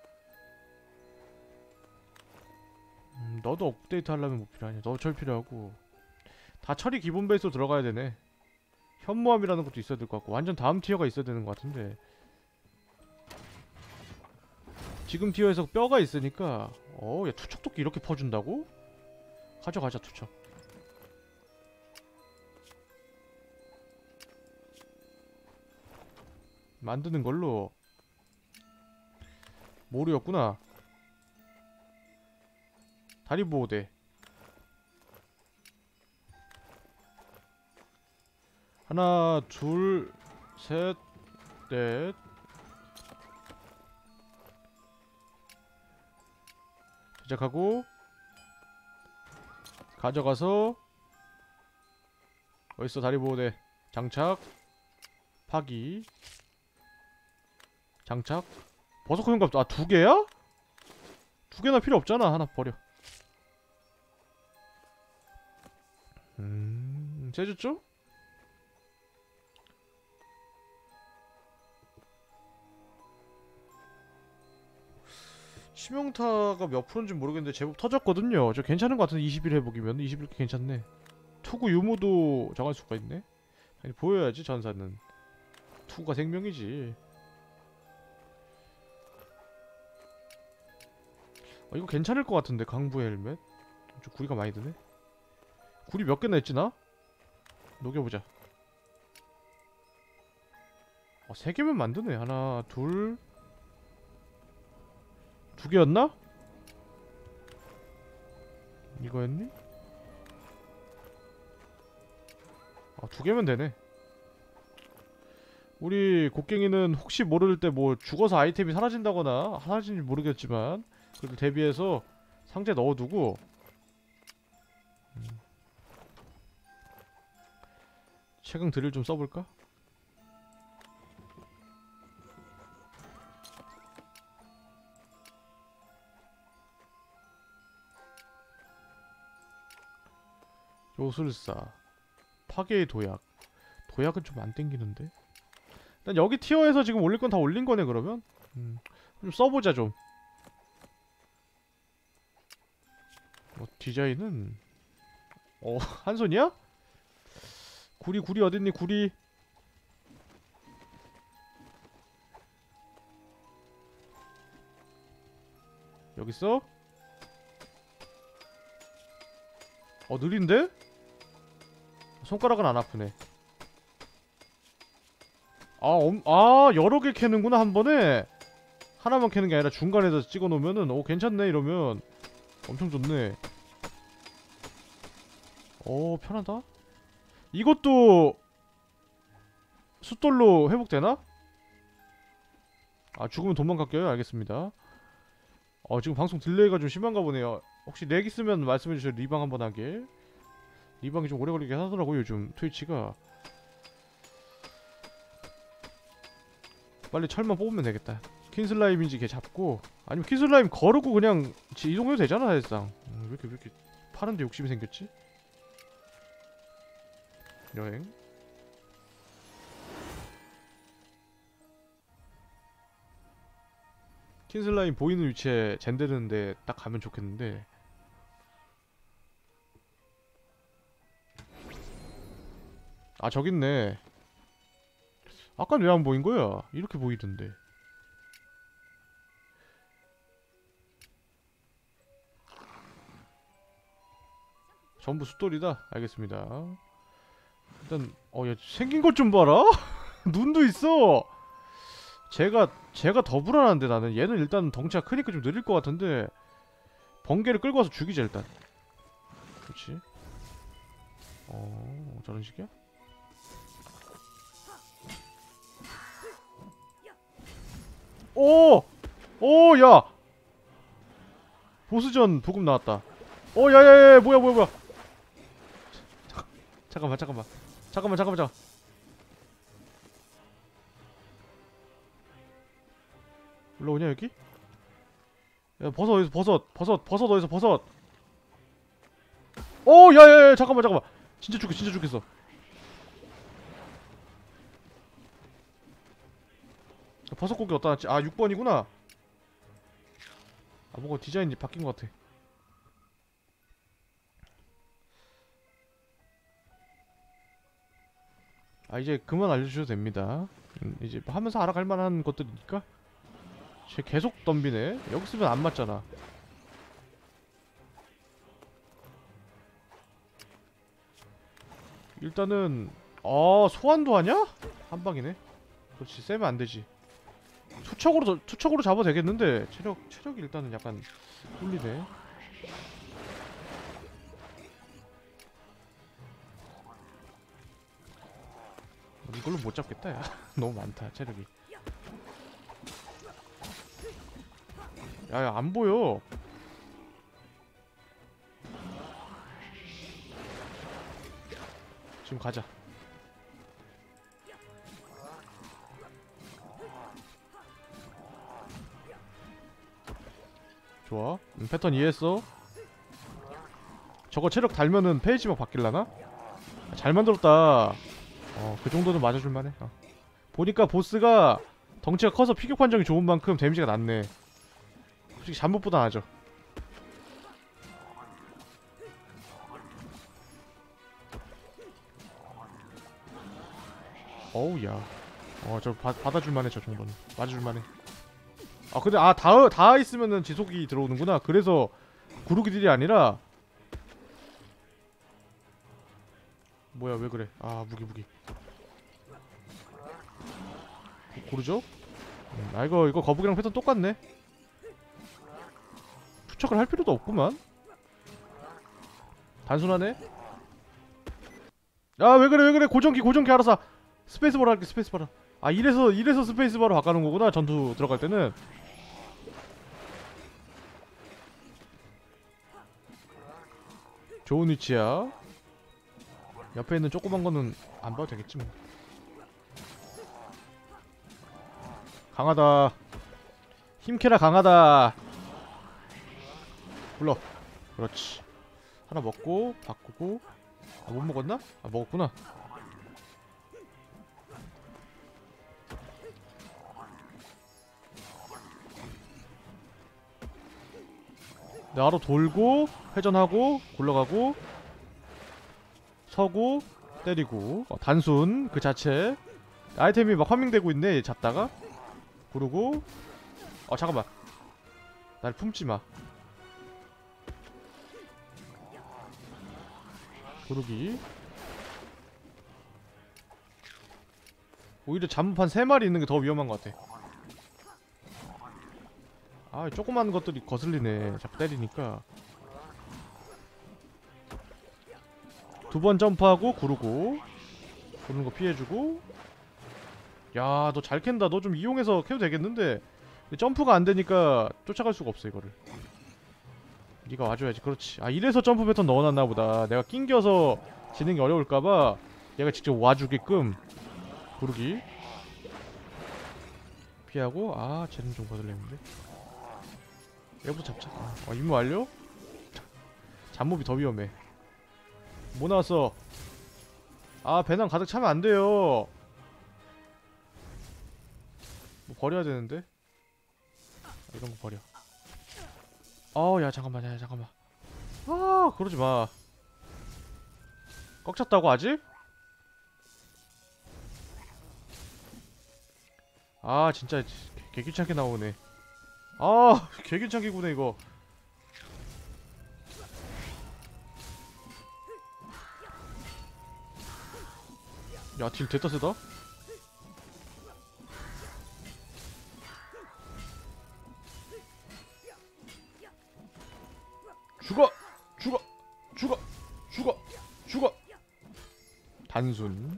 음, 너도 업데이트 하려면 뭐 필요하냐. 너 철 필요하고. 다 철이 기본 베이스로 들어가야 되네. 현무암이라는 것도 있어야 될 것 같고. 완전 다음 티어가 있어야 되는 것 같은데. 지금 티어에서 뼈가 있으니까. 어, 야 투척도끼 이렇게 퍼준다고? 가져가자 투척. 만드는 걸로. 모르였구나. 다리 보호대. 하나, 둘, 셋, 넷. 제작하고 가져가서 어딨어 다리 보호대. 장착. 파기. 장착. 버섯 효용값 아 두 개야? 두 개나 필요 없잖아. 하나 버려. 음, 세졌죠? 치명타가 몇 프로인지 모르겠는데 제법 터졌거든요. 저 괜찮은 것 같은데 이십일 회복이면 이십일 개 괜찮네. 투구 유무도 정할 수가 있네. 아니 보여야지 전사는. 투가 생명이지. 어, 이거 괜찮을 것 같은데 강부의 헬멧. 좀 구리가 많이 드네. 구리 몇 개나 했지 나? 녹여보자. 어, 세 개면 만드네. 하나 둘 두 개였나? 이거였니? 아, 두 개면 되네. 우리 곡괭이는 혹시 모를 때 뭐 죽어서 아이템이 사라진다거나 사라진지 모르겠지만 그래도 대비해서 상자에 넣어두고 음. 채광 드릴 좀 써볼까? 요술사 파괴의 도약. 도약은 좀 안 땡기는데. 일단 여기 티어에서 지금 올릴 건 다 올린 거네 그러면. 음, 좀 써보자 좀. 뭐 디자인은 어 한 손이야? 구리 구리 어딨니 구리. 여기 있어? 어 느린데? 손가락은 안 아프네. 아, 엄, 아 여러 개 캐는구나 한 번에. 하나만 캐는 게 아니라 중간에다 찍어 놓으면은 오 괜찮네 이러면 엄청 좋네. 오 편하다. 이것도 숫돌로 회복되나? 아 죽으면 도망갈게요. 알겠습니다. 어 지금 방송 딜레이가 좀 심한가 보네요. 혹시 렉 있으면 말씀해주세요. 리방 한번 하게. 리방이 좀 오래 걸리게 하더라고요 요즘 트위치가. 빨리 철만 뽑으면 되겠다. 킨슬라임인지 걔 잡고 아니면 킨슬라임 거르고 그냥 이동해도 되잖아 사실상. 음, 왜 이렇게 왜 이렇게 파는데 욕심이 생겼지? 여행 킨슬라임 보이는 위치에 젠데르는데 딱 가면 좋겠는데. 아 저기 있네. 아깐 왜 안 보인 거야? 이렇게 보이던데. 전부 숫돌이다. 알겠습니다. 일단 어 야 생긴 것 좀 봐라. 눈도 있어. 제가 제가 더 불안한데 나는. 얘는 일단 덩치가 크니까 좀 느릴 것 같은데 번개를 끌고 와서 죽이자 일단. 그렇지. 어 저런 식이야? 오! 오, 야! 보스전 부금 나왔다. 오, 야야야, 뭐야, 뭐야, 뭐야. 자, 잠깐만, 잠깐만. 잠깐만, 잠깐만, 잠깐. 올라오냐, 여기? 야, 버섯 어디서, 버섯, 버섯, 버섯 어디서, 버섯. 오, 야야야, 잠깐만, 잠깐만. 진짜 죽겠, 진짜 죽겠어. 버섯 고기 어디다 놨지? 아, 육 번이구나. 아, 뭔가 디자인이 바뀐 것 같아. 아, 이제 그만 알려주셔도 됩니다. 음, 이제 하면서 알아갈 만한 것들이니까. 쟤 계속 덤비네. 여기 쓰면 안 맞잖아. 일단은 아 소환도 하냐? 한 방이네. 그렇지 세면 안 되지. 투척으로 투척으로 잡아도 되겠는데 체력 체력이 일단은 약간 꿀리네. 이걸로 못 잡겠다 야. 너무 많다 체력이. 야야 안 보여. 지금 가자. 좋아. 음, 패턴 이해했어. 저거 체력 달면은 페이지막 바뀔라나? 아, 잘 만들었다. 어, 그 정도는 맞아줄만해. 어. 보니까 보스가 덩치가 커서 피격 판정이 좋은 만큼 데미지가 낮네. 솔직히 잠못보다 나죠. 어우 야. 어 저 받아줄만해 저 정도는. 맞아줄만해. 아 근데 아 닿아 닿아 있으면은 지속이 들어오는구나. 그래서 구르기들이 아니라. 뭐야 왜 그래? 아 무기 무기. 고르죠? 음, 아 이거 이거 거북이랑 패턴 똑같네. 투척을 할 필요도 없구만. 단순하네. 아 왜 그래 왜 그래 고정키 고정키 알아서 스페이스바라 할게 스페이스바라. 아 이래서 이래서 스페이스바로 바꿔놓은 거구나. 전투 들어갈 때는. 좋은 위치야. 옆에 있는 조그만 거는 안 봐도 되겠지 뭐. 강하다. 힘캐라 강하다. 불러. 그렇지. 하나 먹고 바꾸고. 아, 못 먹었나? 아 먹었구나. 나로 돌고 회전하고 굴러가고 서고 때리고. 어, 단순 그 자체. 아이템이 막 화밍되고 있네. 잡다가 구르고. 어 잠깐만. 날 품지마. 구르기. 오히려 잠입 한 세 마리 있는 게 더 위험한 것 같아. 아 조그만 것들이 거슬리네. 자꾸 때리니까. 두 번 점프하고 구르고. 구르는 거 피해주고. 야 너 잘 캔다. 너 좀 이용해서 캐도 되겠는데. 점프가 안 되니까 쫓아갈 수가 없어 이거를. 네가 와줘야지. 그렇지. 아 이래서 점프 패턴 넣어놨나 보다. 내가 낑겨서 진행이 어려울까봐 얘가 직접 와주게끔. 구르기 피하고. 아 쟤는 좀 거슬리는데. 얘부터 잡자. 어 임무 완료? 잡몹이 더 위험해. 뭐 나왔어? 아 배낭 가득 차면 안 돼요. 뭐 버려야 되는데. 아, 이런 거 버려. 어우 야 잠깐만. 야 잠깐만. 아 그러지 마. 꽉 찼다고 아직? 아 진짜 개 귀찮게 나오네. 아 개 귀찮게 구네 이거. 야 딜 됐다 세다. 죽어! 죽어! 죽어! 죽어! 죽어! 단순.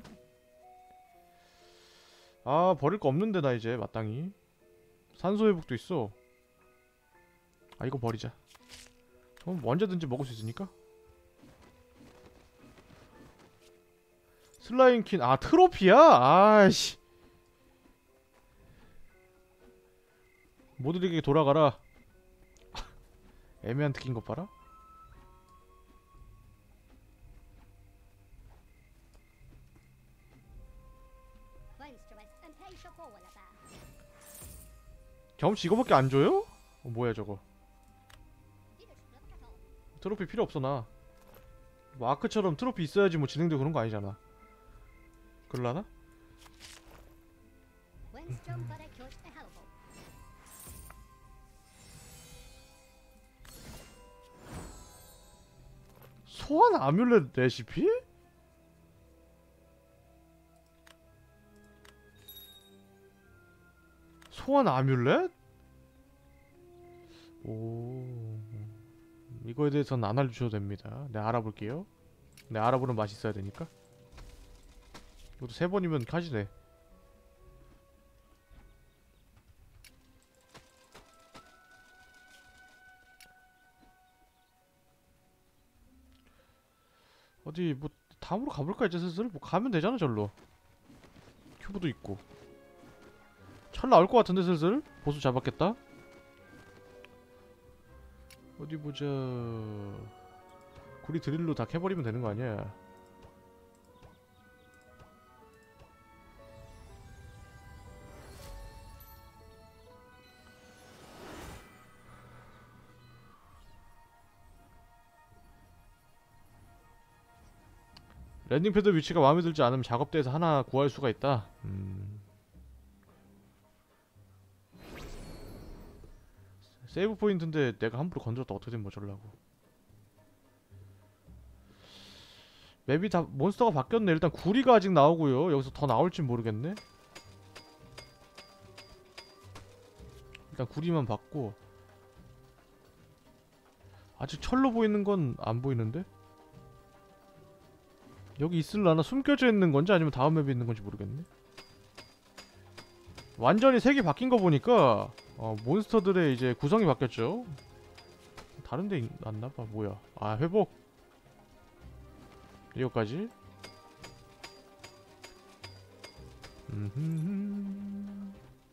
아 버릴 거 없는데 나 이제 마땅히. 산소 회복도 있어. 아 이거 버리자. 그럼 언제든지 먹을 수 있으니까. 슬라임킨. 아 트로피야? 아이씨. 모두에게 돌아가라. 애매한 특기인 것 봐라. 경험치 이거밖에 안 줘요? 어, 뭐야 저거. 트로피 필요 없어 나. 뭐 아크처럼 트로피 있어야지 뭐 진행되고 그런 거 아니잖아. 그럴라나? 소환 아뮬렛 레시피? 소환 아뮬렛? 오 이거에 대해서는 안 알려주셔도 됩니다. 내가 알아볼게요. 내가 알아보는 맛이 있어야 되니까. 이것도 세 번이면 카지네. 어디 뭐 다음으로 가볼까 이제 슬슬? 뭐 가면 되잖아 절로. 큐브도 있고. 철 나올 것 같은데 슬슬? 보스 잡았겠다? 어디 보자. 구리 드릴로 다 캐버리면 되는 거 아니야. 랜딩패드 위치가 마음에 들지 않으면 작업대에서 하나 구할 수가 있다. 음. 세이브 포인트인데 내가 함부로 건드렸다 어떻게 된 거절라고. 맵이 다 몬스터가 바뀌었네. 일단 구리가 아직 나오고요. 여기서 더 나올진 모르겠네. 일단 구리만 봤고. 아직 철로 보이는 건 안 보이는데? 여기 있을라나? 숨겨져 있는 건지 아니면 다음 맵에 있는 건지 모르겠네. 완전히 색이 바뀐 거 보니까 어, 몬스터들의 이제 구성이 바뀌었죠. 다른데 있- 났나봐. 뭐야? 아, 회복. 이거까지. 음흠.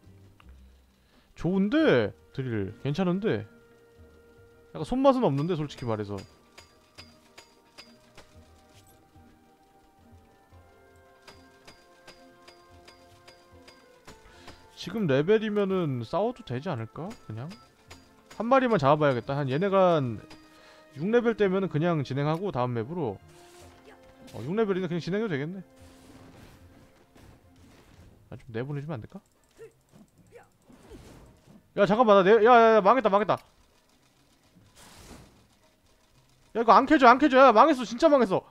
좋은데 드릴 괜찮은데 약간 손맛은 없는데 솔직히 말해서. 지금 레벨이면은 싸워도 되지 않을까? 그냥 한 마리만 잡아봐야겠다. 한 얘네가 한 육 레벨 때면은 그냥 진행하고 다음 맵으로. 어, 육 레벨이면 그냥 진행해도 되겠네. 아, 좀 내보내주면 안 될까? 야, 잠깐만. 나 내, 야, 야, 야, 망했다, 망했다. 야, 이거 안 캐줘, 안 캐줘. 야, 망했어, 진짜 망했어.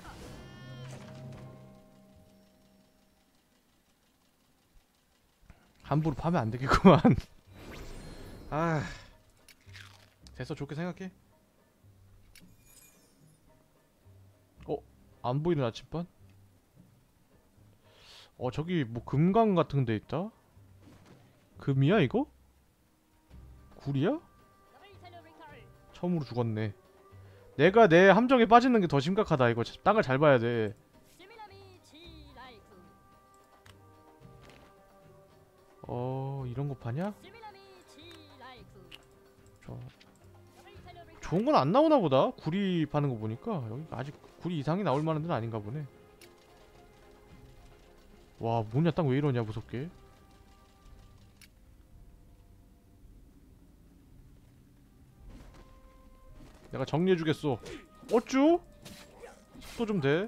함부로 파면 안 되겠구만. 아, 됐어, 좋게 생각해. 어, 안 보이는 아침반? 어, 저기 뭐 금강 같은 데 있다? 금이야, 이거? 굴이야? 처음으로 죽었네. 내가 내 함정에 빠지는 게 더 심각하다. 이거 땅을 잘 봐야 돼. 어, 이런 거 파냐? 저 좋은 건 안 나오나 보다. 구리 파는 거 보니까 여기 아직 구리 이상이 나올 만한 데는 아닌가 보네. 와, 뭐냐, 땅 왜 이러냐, 무섭게. 내가 정리해주겠어. 어쭈? 속도 좀 돼.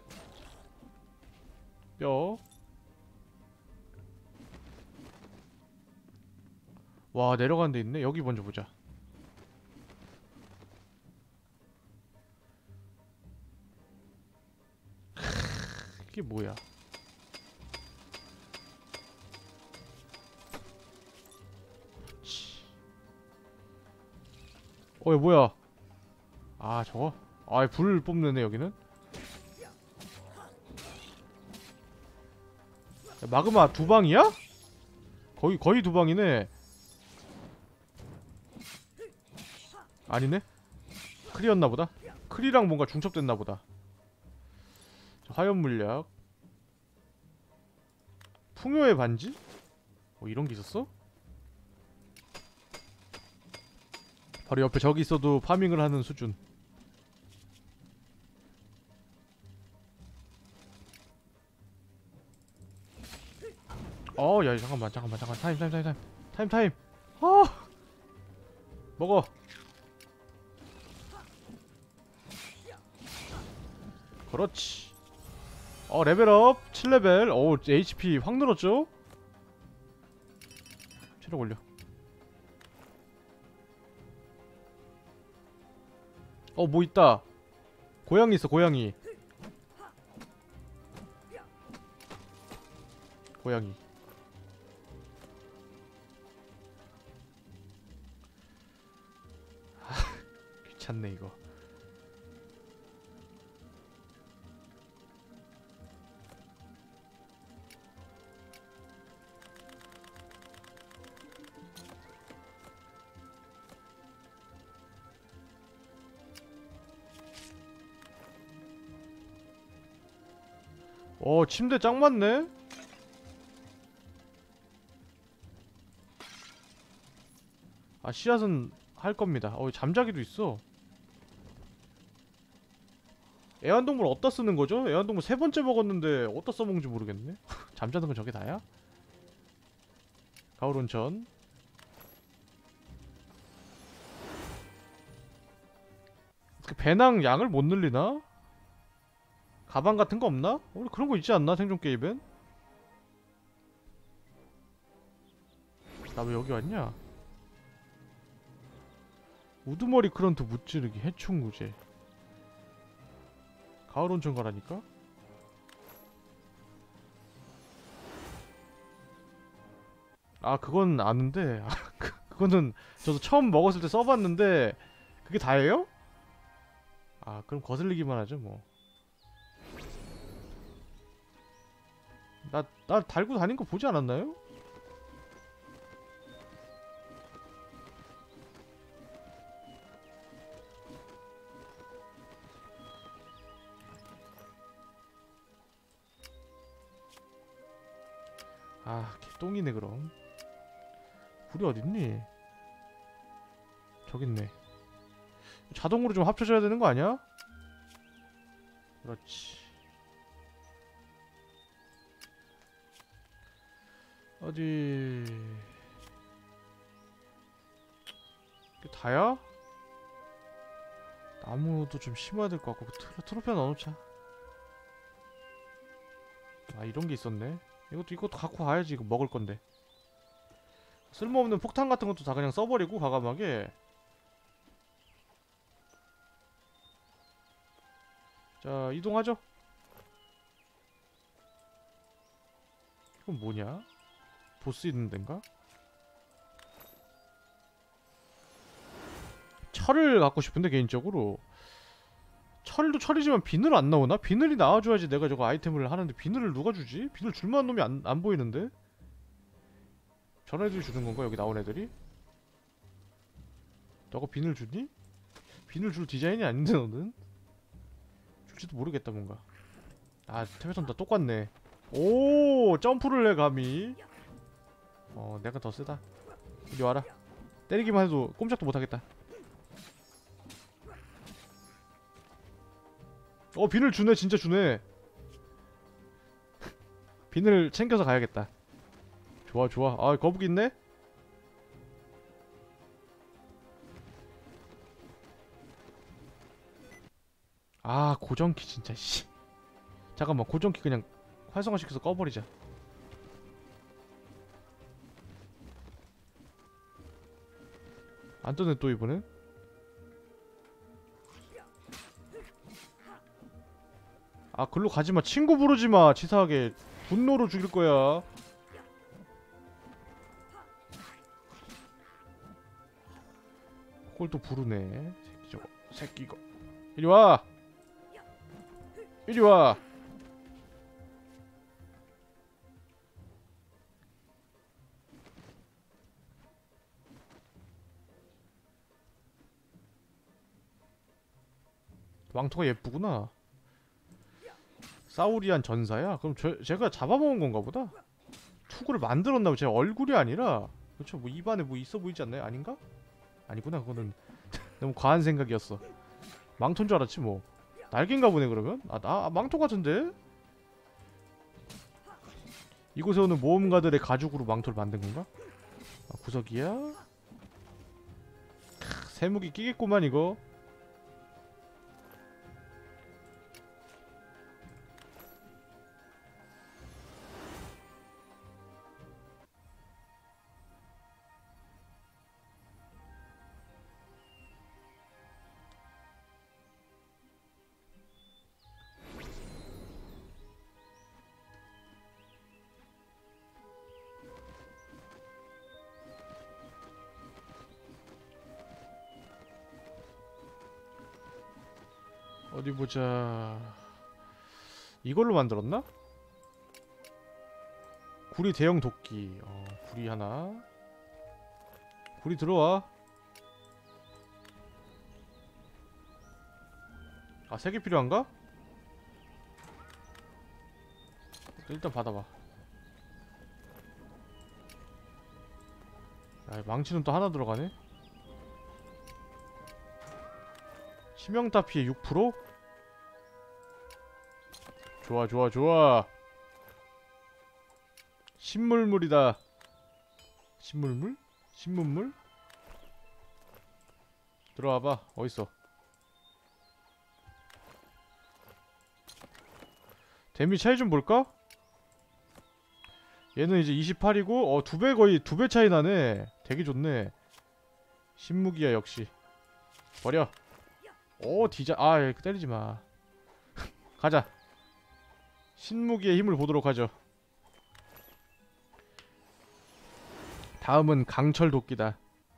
뼈. 와, 내려가는 데 있네. 여기 먼저 보자. 이게 뭐야? 어이, 뭐야? 아, 저거? 아, 불 뿜는 애 여기는? 야, 마그마 두 방이야? 거의 거의 두 방이네. 아니네? 크리였나 보다. 크리랑 뭔가 중첩됐나 보다. 저 화염 물약. 풍요의 반지? 뭐 이런 게 있었어? 바로 옆에 저기 있어도 파밍을 하는 수준. 어, 야, 잠깐만, 잠깐만, 잠깐. 타임, 타임, 타임, 타임, 타임, 타임. 어, 먹어. 그렇지. 어, 레벨업 칠 레벨. 오, 에이치피 확 늘었죠? 체력 올려. 어, 뭐 있다. 고양이 있어, 고양이. 고양이. 귀찮네 이거. 어, 침대 짱 많네? 아, 씨앗은 할 겁니다. 어, 잠자기도 있어. 애완동물 어디다 쓰는 거죠? 애완동물 세 번째 먹었는데 어디다 써먹는지 모르겠네? 잠자는 건 저게 다야? 가을 온천. 그 배낭 양을 못 늘리나? 가방 같은 거 없나? 우리 그런 거 있지 않나? 생존 게임엔? 나 왜 여기 왔냐? 우두머리 크런트 무찌르기 해충구제. 가을 온천 가라니까? 아, 그건 아는데. 아, 그, 그거는 저도 처음 먹었을 때 써봤는데 그게 다예요? 아, 그럼 거슬리기만 하죠 뭐. 나, 나 달고 다닌 거 보지 않았나요? 아 개똥이네 그럼. 불이 어딨니? 저기 있네. 자동으로 좀 합쳐져야 되는 거 아니야? 그렇지. 어디... 이게 다야? 나무도 좀 심어야 될 것 같고 트로, 트로피 하나 넣어놓자. 아 이런게 있었네. 이것도 이것도 갖고 가야지. 이거 먹을 건데. 쓸모없는 폭탄 같은 것도 다 그냥 써버리고 과감하게. 자 이동하죠. 이건 뭐냐? 보스 있는 데인가? 철을 갖고 싶은데 개인적으로. 철도 철이지만 비늘 안 나오나? 비늘이 나와줘야지 내가 저거 아이템을 하는데 비늘을 누가 주지? 비늘 줄만한 놈이 안, 안 보이는데? 저런 애들이 주는 건가? 여기 나온 애들이? 너가 비늘 주니? 비늘 줄 디자인이 아닌데 너는? 줄지도 모르겠다 뭔가. 아 태회선 다 똑같네. 오 점프를 해 감히. 어 내가 더 세다. 이리 와라. 때리기만 해도 꼼짝도 못하겠다. 어 비늘 주네. 진짜 주네. 비늘 챙겨서 가야겠다. 좋아 좋아. 아 거북이 있네? 아 고정키 진짜 씨. 잠깐만 고정키 그냥 활성화시켜서 꺼버리자. 안 뜨네 또 이번엔. 아 글로 가지마. 친구 부르지마. 치사하게 분노로 죽일 거야. 그걸 또 부르네. 새끼 저거. 새끼 이거. 이리와. 이리와. 왕토가 예쁘구나. 사우리안 전사야? 그럼 저, 제가 잡아먹은 건가 보다? 투구를 만들었나보. 제 얼굴이 아니라. 그렇죠. 뭐 입안에 뭐 있어 보이지 않나요? 아닌가? 아니구나. 그거는 너무 과한 생각이었어. 망토인 줄 알았지 뭐. 날개인가 보네 그러면? 아, 나 아, 망토 같은데? 이곳에 오는 모험가들의 가죽으로 망토를 만든 건가? 아, 구석이야? 크, 세무기 끼겠구만 이거. 어디 보자. 이걸로 만들었나? 구리 대형 도끼. 어, 구리 하나. 구리 들어와. 아, 세 개 필요한가? 일단 받아봐. 야, 망치는 또 하나 들어가네? 치명타 피해 육 퍼센트? 좋아 좋아 좋아. 신물물이다. 신물물? 신문물? 들어와봐. 어딨어? 데미 차이 좀 볼까? 얘는 이제 이십팔이고 어 두 배 거의 두 배 차이 나네. 되게 좋네. 신무기야 역시. 버려. 오 디자 아 때리지마. 가자. 신무기의 힘을 보도록 하죠. 다음은 강철 도끼다.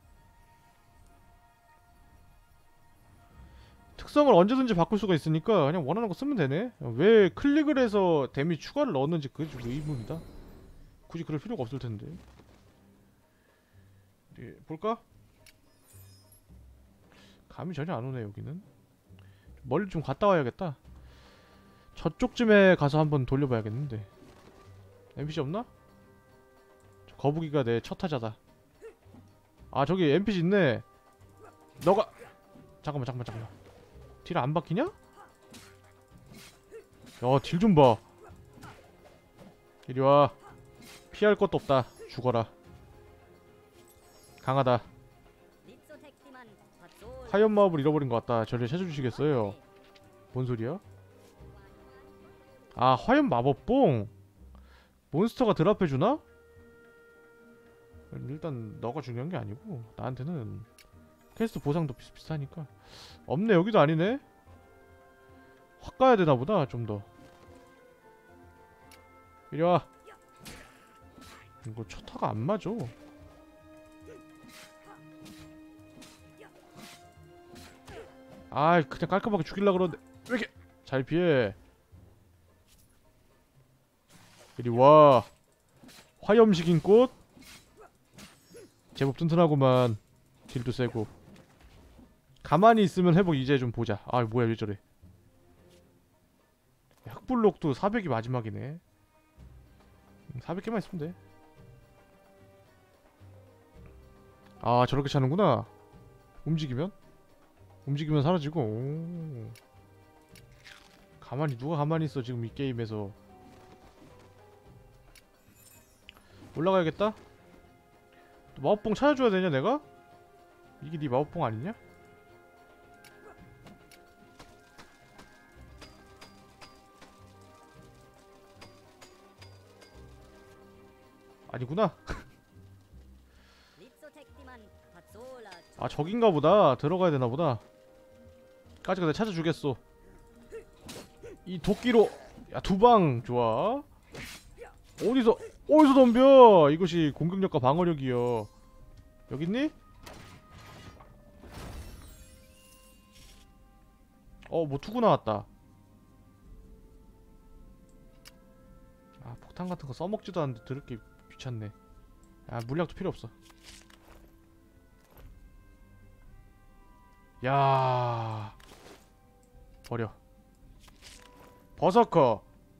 특성을 언제든지 바꿀 수가 있으니까 그냥 원하는 거 쓰면 되네. 왜 클릭을 해서 데미 추가를 넣었는지 그게 좀 의문이다. 굳이 그럴 필요가 없을 텐데. 예, 볼까? 감이 전혀 안 오네 여기는. 멀리 좀 갔다 와야겠다. 저쪽쯤에 가서 한번 돌려봐야겠는데. 엠피씨 없나? 거북이가 내 첫 타자다. 아 저기 엔피씨 있네. 너가 잠깐만 잠깐만 잠깐만. 딜 안 박히냐? 야 딜 좀 봐. 이리와. 피할 것도 없다. 죽어라. 강하다. 화염 마법을 잃어버린 것 같다. 저를 찾아주시겠어요? 뭔 소리야? 아 화염 마법봉? 몬스터가 드랍해주나? 일단 너가 중요한 게 아니고 나한테는 퀘스트 보상도 비슷비슷하니까. 없네. 여기도 아니네. 확 가야 되나 보다. 좀 더. 이리와. 이거 초타가 안 맞아. 아 그냥 깔끔하게 죽이려고 그러는데 왜 이렇게 잘 피해. 이리와. 화염식인 꽃. 제법 튼튼하구만. 딜도 세고. 가만히 있으면 회복 이제 좀 보자. 아 뭐야 왜 저래. 흑블록도 사백이 마지막이네. 사백 개만 있으면 돼. 아 저렇게 차는구나. 움직이면? 움직이면 사라지고. 오. 가만히 누가 가만히 있어 지금 이 게임에서. 올라가야겠다. 또 마법봉 찾아줘야 되냐 내가? 이게 네 마법봉 아니냐? 아니구나. 아 저긴가 보다. 들어가야 되나 보다. 까지가 내가 찾아주겠어. 이 도끼로. 야 두방 좋아. 어디서 어디서 덤벼. 이것이 공격력과 방어력이여. 여깄니? 어 뭐 투구 나왔다. 아 폭탄 같은 거 써먹지도 않는데 들을게 귀찮네. 아 물약도 필요 없어. 야 버려. 버서커.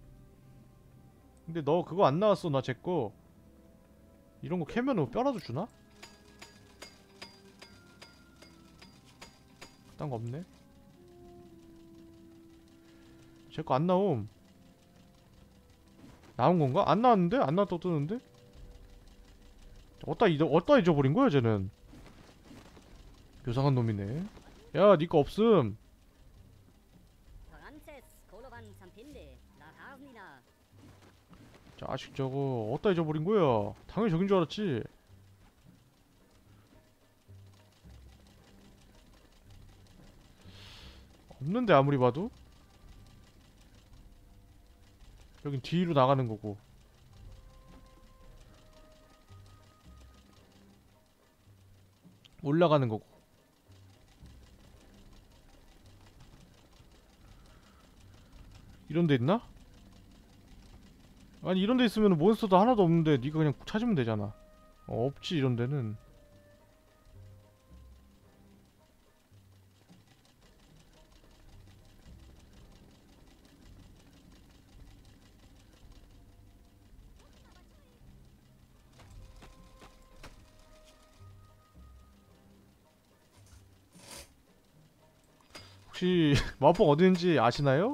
근데 너 그거 안 나왔어. 나 제거 이런 거 캐면은 뼈라도 주나? 그딴 거 없네. 제 거 안 나옴. 나온 건가? 안 나왔는데? 안 나왔다고 뜨는데? 어디다 잊어, 어디다 잊어버린 거야 쟤는. 요상한 놈이네. 야 니 거 없음. 자식 저거 어디다 잊어버린 거야. 당연히 저긴 줄 알았지. 없는데 아무리 봐도. 여긴 뒤로 나가는 거고. 올라가는 거고. 이런 데 있나? 아니 이런 데 있으면 몬스터도 하나도 없는데 니가 그냥 찾으면 되잖아. 어, 없지 이런 데는. 혹시 마법 어디 있는지 아시나요?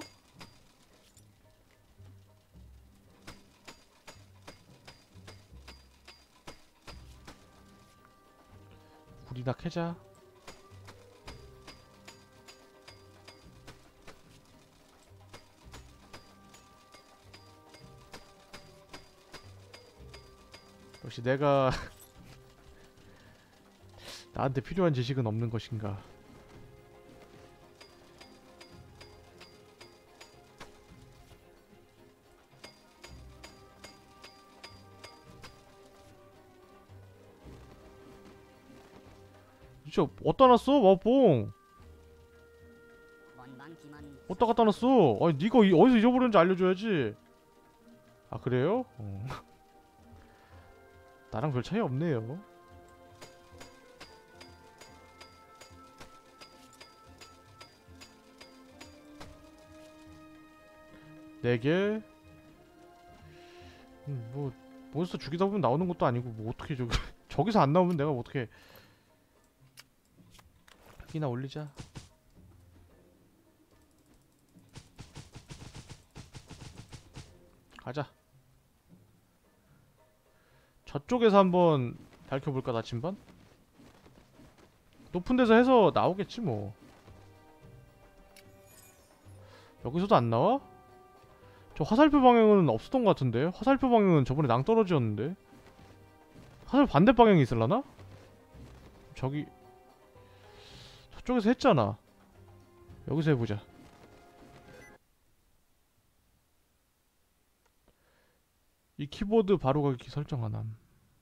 불이나 캐자. 역시 내가 나한테 필요한 지식은 없는 것인가. 진짜 어디다 놨어 마법봉. 어디다 갖다 놨어. 아니 니가 이, 어디서 잊어버렸는지 알려줘야지. 아 그래요? 어. 나랑 별 차이 없네요. 네 개. 음, 뭐 몬스터 죽이다 보면 나오는 것도 아니고 뭐 어떻게 저기 저기서 안 나오면 내가 뭐 어떻게 이나 올리자. 가자. 저쪽에서 한번 밝혀볼까 나침반? 높은 데서 해서 나오겠지 뭐. 여기서도 안 나와? 저 화살표 방향은 없었던 것 같은데? 화살표 방향은 저번에 낭떠러지였는데? 화살표 반대 방향이 있을라나? 저기 저쪽에서 했잖아. 여기서 해보자. 이 키보드 바로가기 설정 안함.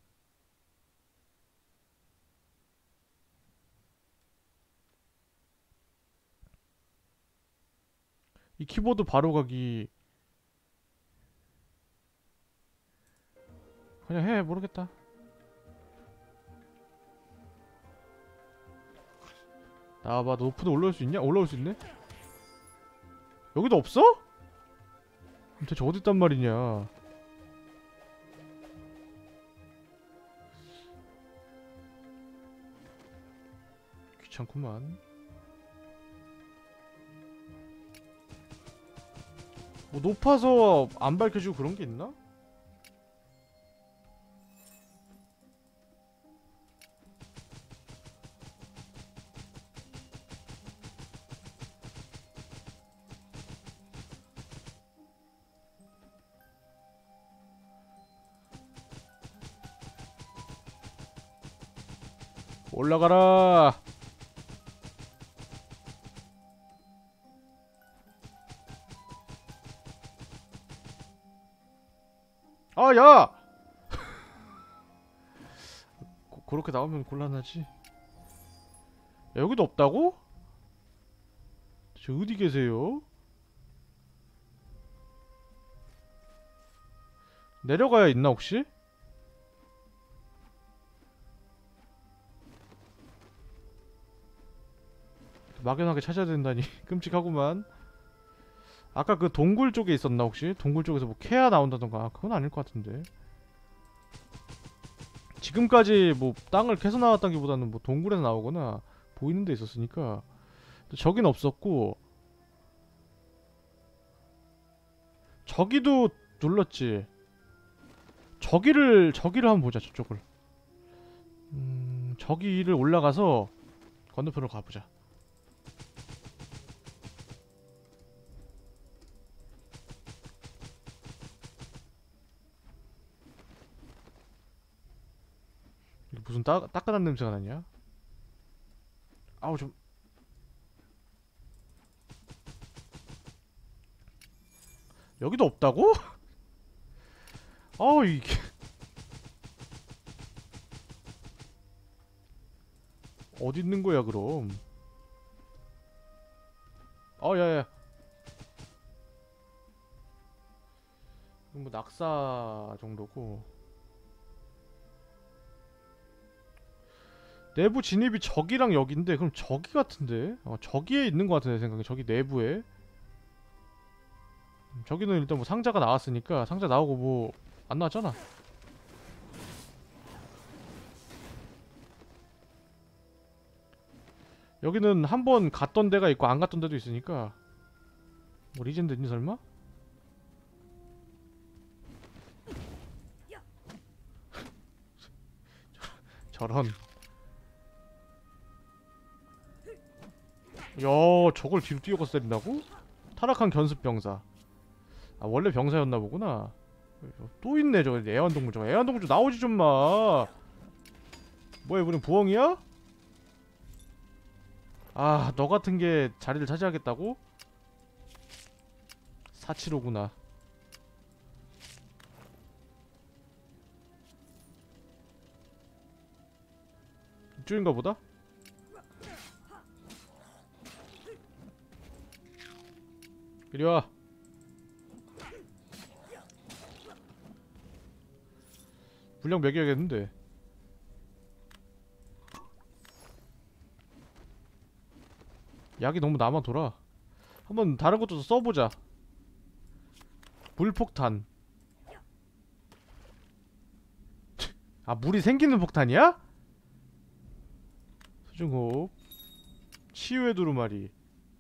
이 키보드 바로가기 그냥 해. 모르겠다. 나와봐. 높은데 올라올 수 있냐? 올라올 수 있네? 여기도 없어? 대체 어디 있단 말이냐. 귀찮구만. 뭐 높아서 안 밝혀주고 그런 게 있나? 올라가라. 아, 야! 고, 그렇게 나오면 곤란하지. 야, 여기도 없다고? 저 어디 계세요? 내려가야 있나 혹시? 막연하게 찾아야 된다니 끔찍하구만. 아까 그 동굴 쪽에 있었나 혹시? 동굴 쪽에서 뭐 캐야 나온다던가. 그건 아닐 것 같은데. 지금까지 뭐 땅을 캐서 나왔다기보다는 뭐 동굴에서 나오거나 보이는 데 있었으니까. 저긴 없었고 저기도 눌렀지. 저기를 저기를 한번 보자. 저쪽을. 음... 저기를 올라가서 건너편으로 가보자. 무슨 따, 따끈한 냄새가 나냐? 아우 좀 여기도 없다고? 아우 이게 어디 있는 거야 그럼? 어 야야 뭐 낙사 정도고. 내부 진입이 저기랑 여긴데 그럼 저기 같은데? 어, 저기에 있는 것 같은데 생각에. 저기 내부에. 저기는 일단 뭐 상자가 나왔으니까 상자 나오고 뭐 안 나왔잖아. 여기는 한번 갔던 데가 있고 안 갔던 데도 있으니까. 뭐 리젠드 있니 설마? 저런. 야 저걸 뒤로 뛰어가서 때린다고? 타락한 견습병사. 아 원래 병사였나 보구나. 또 있네 저거. 애완동물. 저거 애완동물 좀 나오지 좀 마. 뭐야 이번엔 부엉이야? 아 너 같은 게 자리를 차지하겠다고? 사치로구나. 이쪽인가 보다? 이리와. 분량 매겨야겠는데. 약이 너무 남아 돌아. 한번 다른 것도 써보자. 불폭탄. 아, 물이 생기는 폭탄이야? 수중호흡. 치유의 두루마리.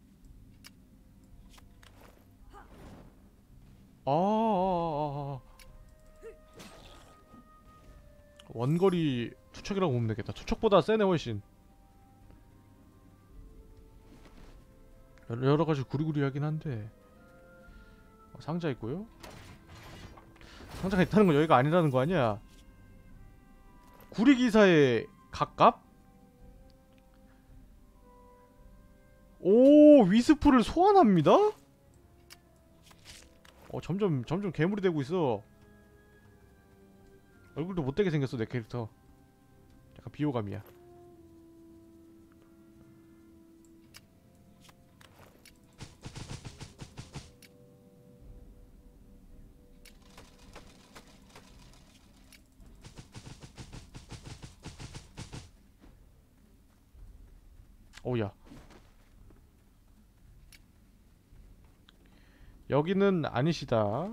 아, 아, 아, 아. 원거리 투척이라고 보면 되겠다. 투척보다 세네 훨씬. 여러 가지 구리구리하긴 한데. 어, 상자 있고요. 상자가 있다는 건 여기가 아니라는 거 아니야? 구리기사의 각갑? 오, 위스프를 소환합니다? 어, 점점 점점 괴물이 되고 있어. 얼굴도 못되게 생겼어 내 캐릭터. 약간 비호감이야. 오야. 여기는 아니시다.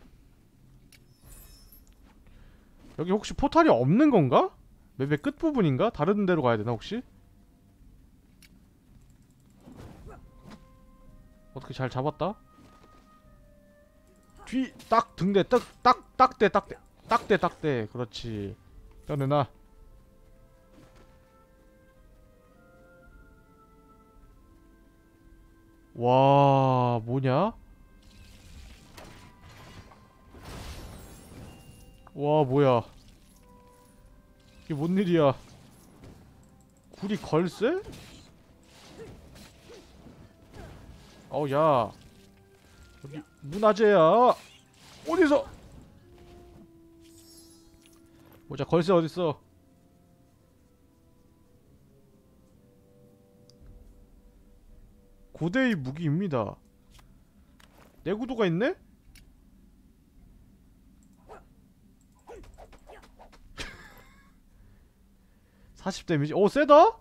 여기 혹시 포탈이 없는 건가? 맵의 끝부분인가? 다른 데로 가야 되나 혹시? 어떻게 잘 잡았다? 뒤! 딱! 등대! 딱! 딱! 딱대! 딱대! 딱대! 딱대! 그렇지. 떼어내놔. 와... 뭐냐? 와, 뭐야. 이게 뭔 일이야. 구리 걸쇠? 어우, 야. 여기 문화재야. 어디서? 보자, 걸쇠 어딨어? 고대의 무기입니다. 내구도가 있네? 사십 데미지? 오, 세다? 어,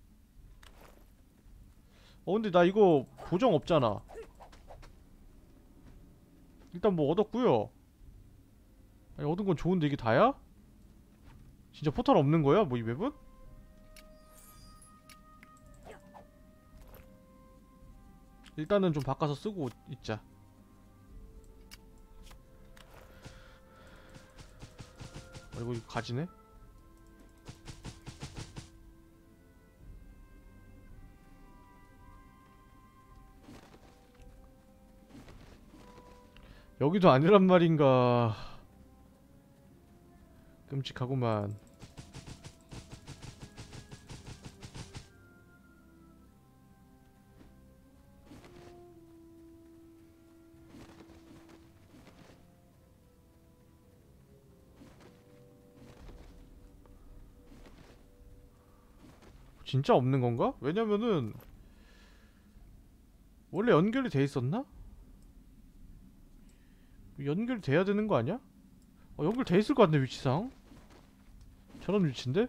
근데 나 이거 보정 없잖아. 일단 뭐 얻었구요. 아니, 얻은 건 좋은데 이게 다야? 진짜 포탈 없는 거야? 뭐 이 맵은? 일단은 좀 바꿔서 쓰고 있자. 그리고 이거 가지네? 여기도 아니란 말인가. 끔찍하구만. 진짜 없는 건가? 왜냐면은 원래 연결이 돼 있었나? 연결이 돼야 되는 거 아니야? 어, 연결돼 있을 것 같네 위치상. 저런 위치인데?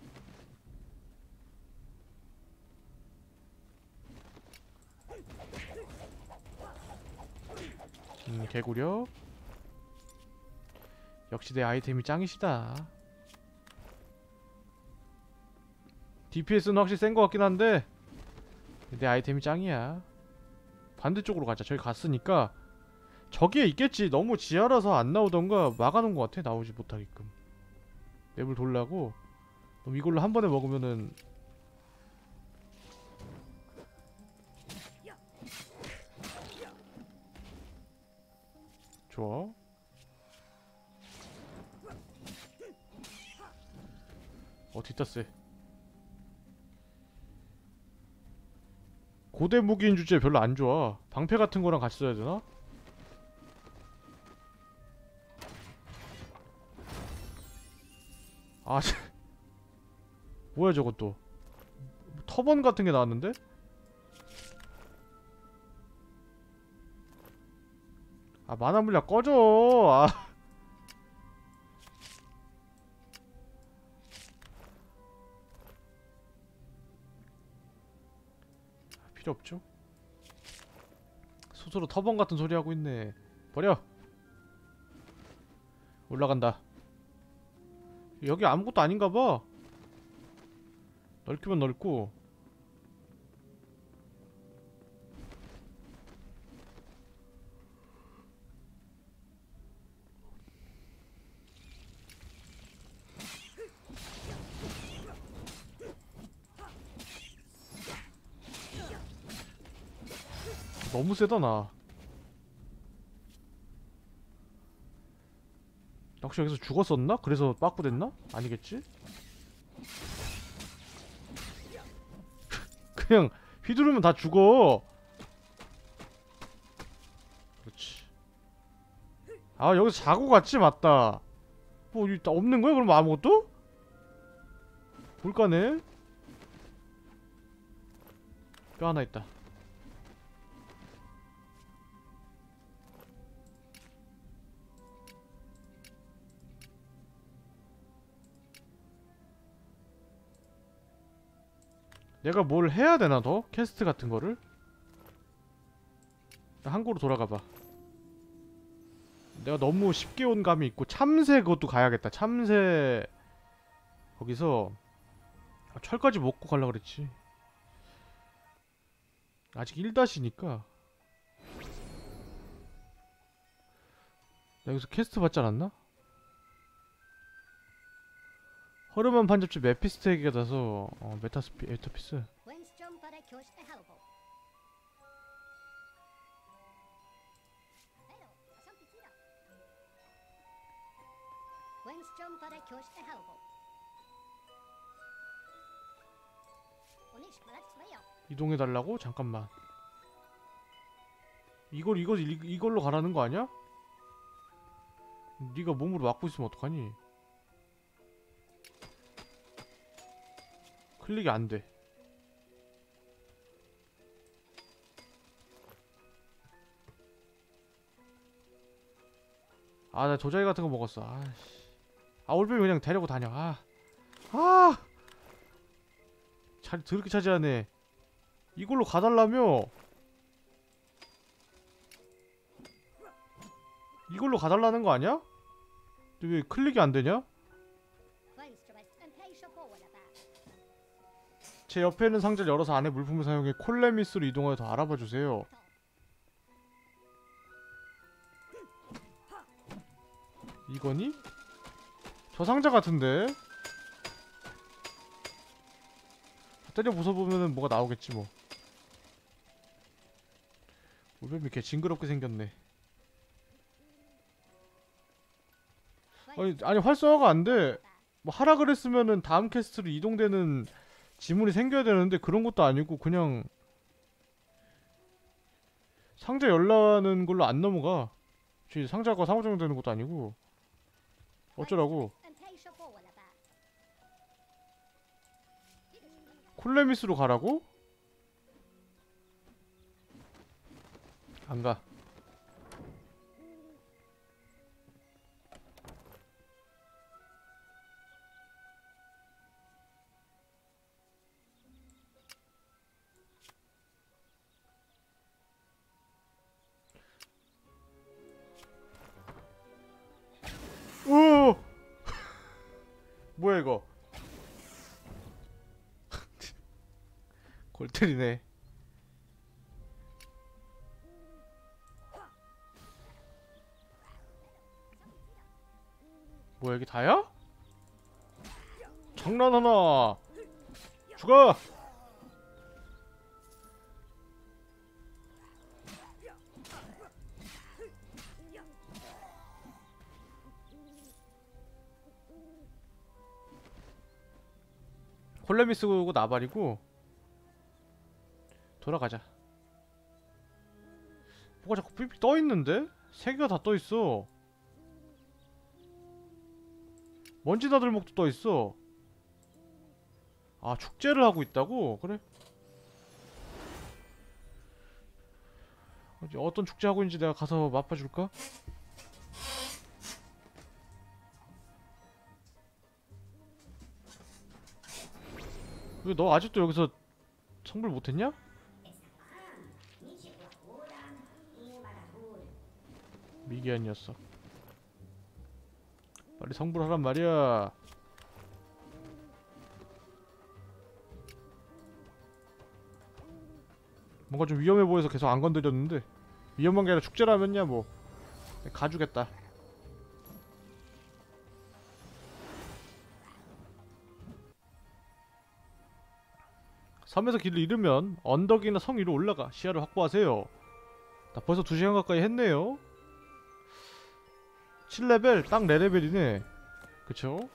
음, 개구려. 역시 내 아이템이 짱이시다. 디피에스는 확실히 센 것 같긴 한데 내 아이템이 짱이야. 반대쪽으로 가자. 저기 갔으니까 저기에 있겠지. 너무 지하라서 안 나오던가 막아놓은 것 같아. 나오지 못하게끔. 맵을 돌라고. 그럼 이걸로 한 번에 먹으면은 좋아. 어, 뒷다 쎄. 고대 무기인 주제 별로 안 좋아. 방패 같은 거랑 같이 써야 되나? 아, 뭐야 저것도. 터번 같은 게 나왔는데? 아, 만화 물약 꺼져. 아. 필요 없죠? 스스로 터번 같은 소리 하고 있네. 버려. 올라간다. 여기 아무것도 아닌가봐. 넓기만 넓고. 너무 세다 나. 혹시 여기서 죽었었나? 그래서 빠꾸됐나? 아니겠지? 그냥 휘두르면 다 죽어. 그렇지. 아 여기서 자고 갔지? 맞다. 뭐 이- 없는 거야? 그럼 아무것도? 볼까네? 뼈 하나 있다. 내가 뭘 해야 되나 더? 캐스트 같은 거를? 항구로 돌아가봐. 내가 너무 쉽게 온 감이 있고 참새 그것도 가야겠다. 참새 거기서 아, 철까지 먹고 갈라 그랬지. 아직 일 다시니까. 나 여기서 캐스트 받지 않았나? 허름한 반접시 메피스트에게 가서 어, 메타스피 에터피스. 이동해달라고? 잠깐만. 이걸 이걸 이, 이걸로 가라는 거 아니야? 네가 몸으로 막고 있으면 어떡하니? 클릭이 안 돼. 아, 나 도자기 같은 거 먹었어. 아씨. 아, 올빼미 그냥 데리고 다녀. 아. 아! 자리 더럽게 차지하네. 이걸로 가달라며. 이걸로 가달라는 거 아니야? 근데 왜 클릭이 안 되냐? 제 옆에 있는 상자를 열어서 안에 물품을 사용해 콜레미스로 이동하여 더 알아봐 주세요. 이거니? 저 상자 같은데? 때려 부숴보면은 뭐가 나오겠지 뭐. 올빼미 개 징그럽게 생겼네. 아니, 아니 활성화가 안 돼. 뭐 하라 그랬으면은 다음 퀘스트로 이동되는 지문이 생겨야 되는데 그런 것도 아니고 그냥 상자 열라는 걸로 안 넘어가. 저 상자가 상호작용되는 것도 아니고 어쩌라고. 콜레미스로 가라고? 안 가. 오! 뭐야 이거? 골 때리네. 뭐야 여기 다야? 장난하나? 죽어! 콜레미스고 나발이고 돌아가자. 뭐가 자꾸 삐삐 떠있는데? 세 개가 다 떠있어. 먼지 나들목도 떠있어. 아 축제를 하고 있다고? 그래? 어떤 축제 하고 있는지 내가 가서 맛봐줄까? 왜 너 아직도 여기서 성불 못했냐? 미개한 녀석. 빨리 성불하란 말이야. 뭔가 좀 위험해 보여서 계속 안 건드렸는데 위험한 게 아니라 축제라면야 뭐 가주겠다. 섬에서 길을 잃으면 언덕이나 성 위로 올라가 시야를 확보하세요. 나 벌써 두 시간 가까이 했네요. 칠 레벨 딱 네 레벨이네. 그쵸?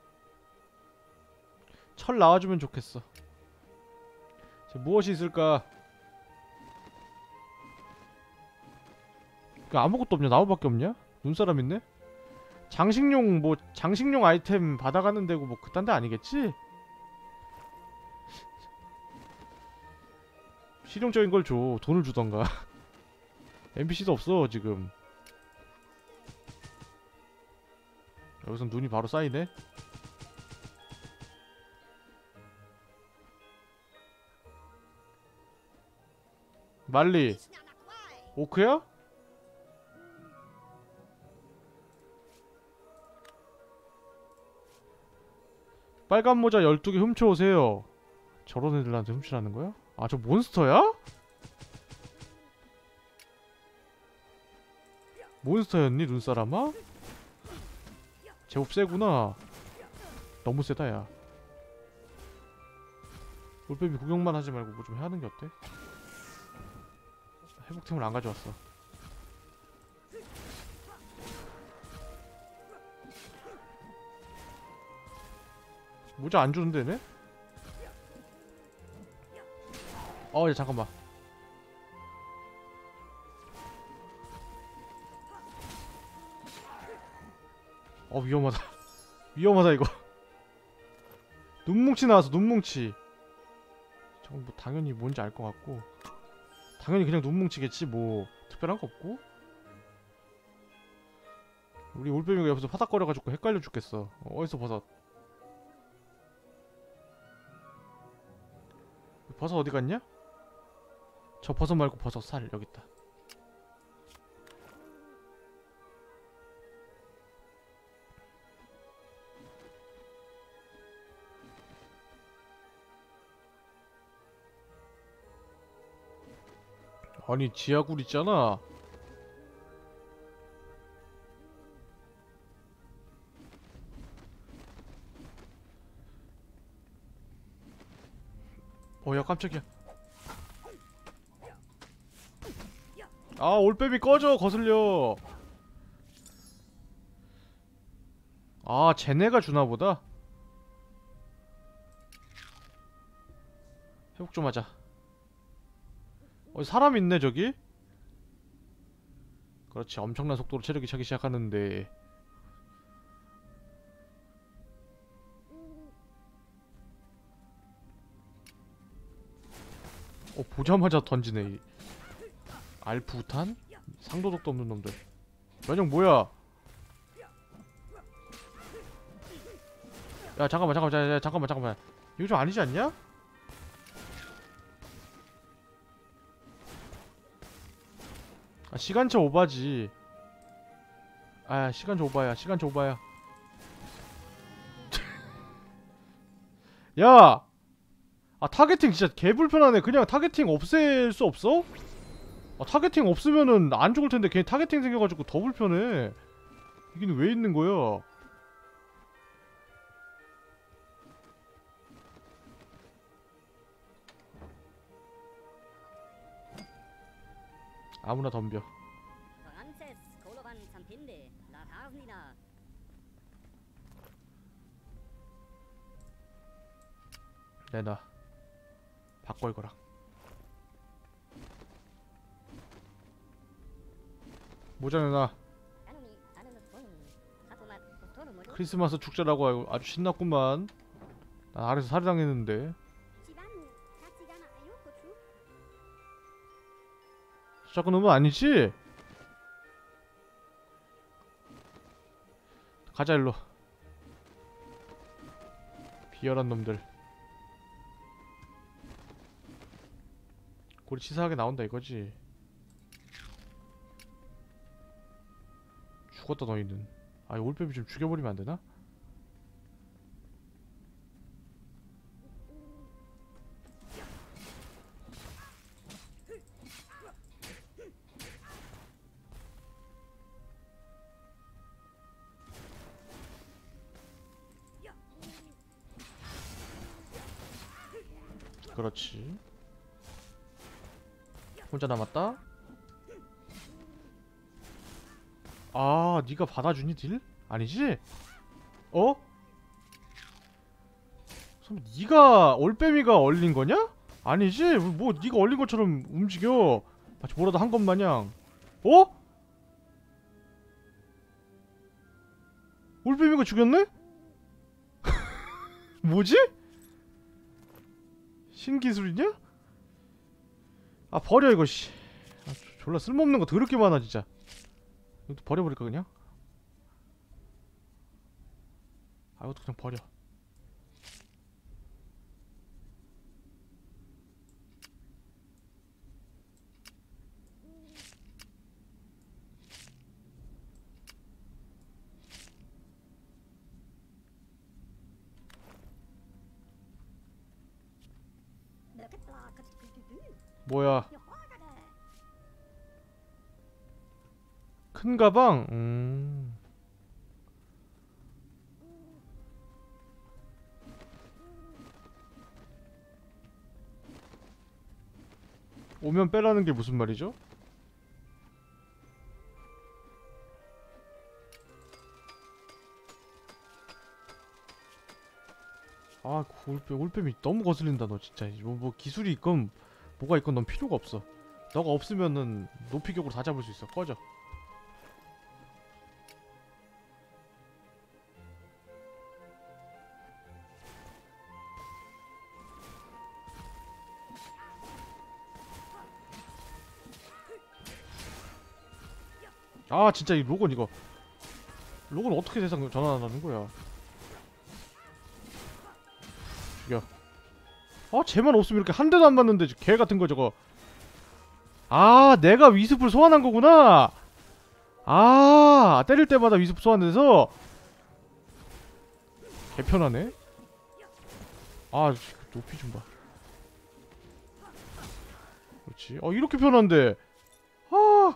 철 나와주면 좋겠어. 자, 무엇이 있을까? 그 아무것도 없냐? 나무밖에 없냐? 눈사람 있네? 장식용 뭐 장식용 아이템 받아가는 데고 뭐 그딴 데 아니겠지? 실용적인 걸 줘. 돈을 주던가. 엔피씨도 없어 지금. 여기선 눈이 바로 쌓이네. 말리 오크야? 빨간 모자 열두 개 훔쳐오세요. 저런 애들한테 훔치라는 거야? 아, 저 몬스터야? 몬스터였니 눈사람아? 제법 세구나. 너무 세다 야. 올빼미 구경만 하지 말고 뭐 좀 해하는 게 어때? 회복템을 안 가져왔어. 모자 안 주는데 얘네? 어, 야 잠깐만. 어, 위험하다. 위험하다 이거. 눈뭉치 나왔어. 눈뭉치. 저건 뭐 당연히 뭔지 알 것 같고, 당연히 그냥 눈뭉치겠지. 뭐 특별한 거 없고. 우리 올빼미가 옆에서 파닥거려가지고 헷갈려 죽겠어. 어, 어디서 버섯? 버섯 어디 갔냐? 저 버섯 말고 버섯 살 여기 있다. 아니 지하굴 있잖아. 어, 야 깜짝이야. 아, 올빼미 꺼져. 거슬려. 아, 쟤네가 주나보다. 회복 좀 하자. 어, 사람 있네 저기. 그렇지, 엄청난 속도로 체력이 차기 시작하는데. 어, 보자마자 던지네. 알프탄? 상도덕도 없는 놈들. 면역 뭐야? 야 잠깐만 잠깐만 야, 야, 잠깐만 잠깐만. 이거 좀 아니지 않냐? 아, 시간차 오바지. 아, 시간차 오바야. 시간차 오바야. 야! 아, 타겟팅 진짜 개불편하네. 그냥 타겟팅 없앨 수 없어? 아, 타겟팅 없으면은 안 죽을 텐데 걔 타겟팅 생겨가지고 더 불편해. 이게 왜 있는 거야? 아무나 덤벼. 내놔. 바꿔 이거랑. 모자 내놔. 크리스마스 축제라고 알고 아주 신났구만. 난 아래서 살해당했는데. 수작은 놈은 아니지? 가자 일로. 비열한 놈들. 고리 치사하게 나온다 이거지. 죽었다 너희는. 아, 이 올빼미 좀 죽여버리면 안되나? 그렇지. 혼자 남았다. 아, 네가 받아주니 딜? 아니지? 어? 그럼 네가 올빼미가 얼린 거냐? 아니지? 뭐 네가 얼린 것처럼 움직여. 마치 뭐라도 한 것 마냥. 어? 올빼미가 죽였네? 뭐지? 신기술이냐? 아, 버려 이거 씨. 아, 졸라 쓸모없는 거 더럽게 많아 진짜. 이것도 버려버릴까 그냥? 아, 이것도 그냥 버려. 뭐야? 큰 가방? 음. 오면 빼라는 게 무슨 말이죠? 아, 그 올빼, 올빼미 너무 거슬린다 너 진짜. 뭐, 뭐 기술이 있건 뭐가 있건 넌 필요가 없어. 너가 없으면은 높이격으로 다 잡을 수 있어. 꺼져. 아, 진짜 이 로건 이거. 로건 어떻게 세상 전환하는 거야? 죽여. 아, 쟤만 없으면 이렇게 한 대도 안 맞는데 개 같은 거 저거. 아, 내가 위습을 소환한 거구나. 아, 때릴 때마다 위습 소환돼서 개 편하네. 아, 높이 좀 봐. 그렇지. 어, 이렇게 편한데. 아,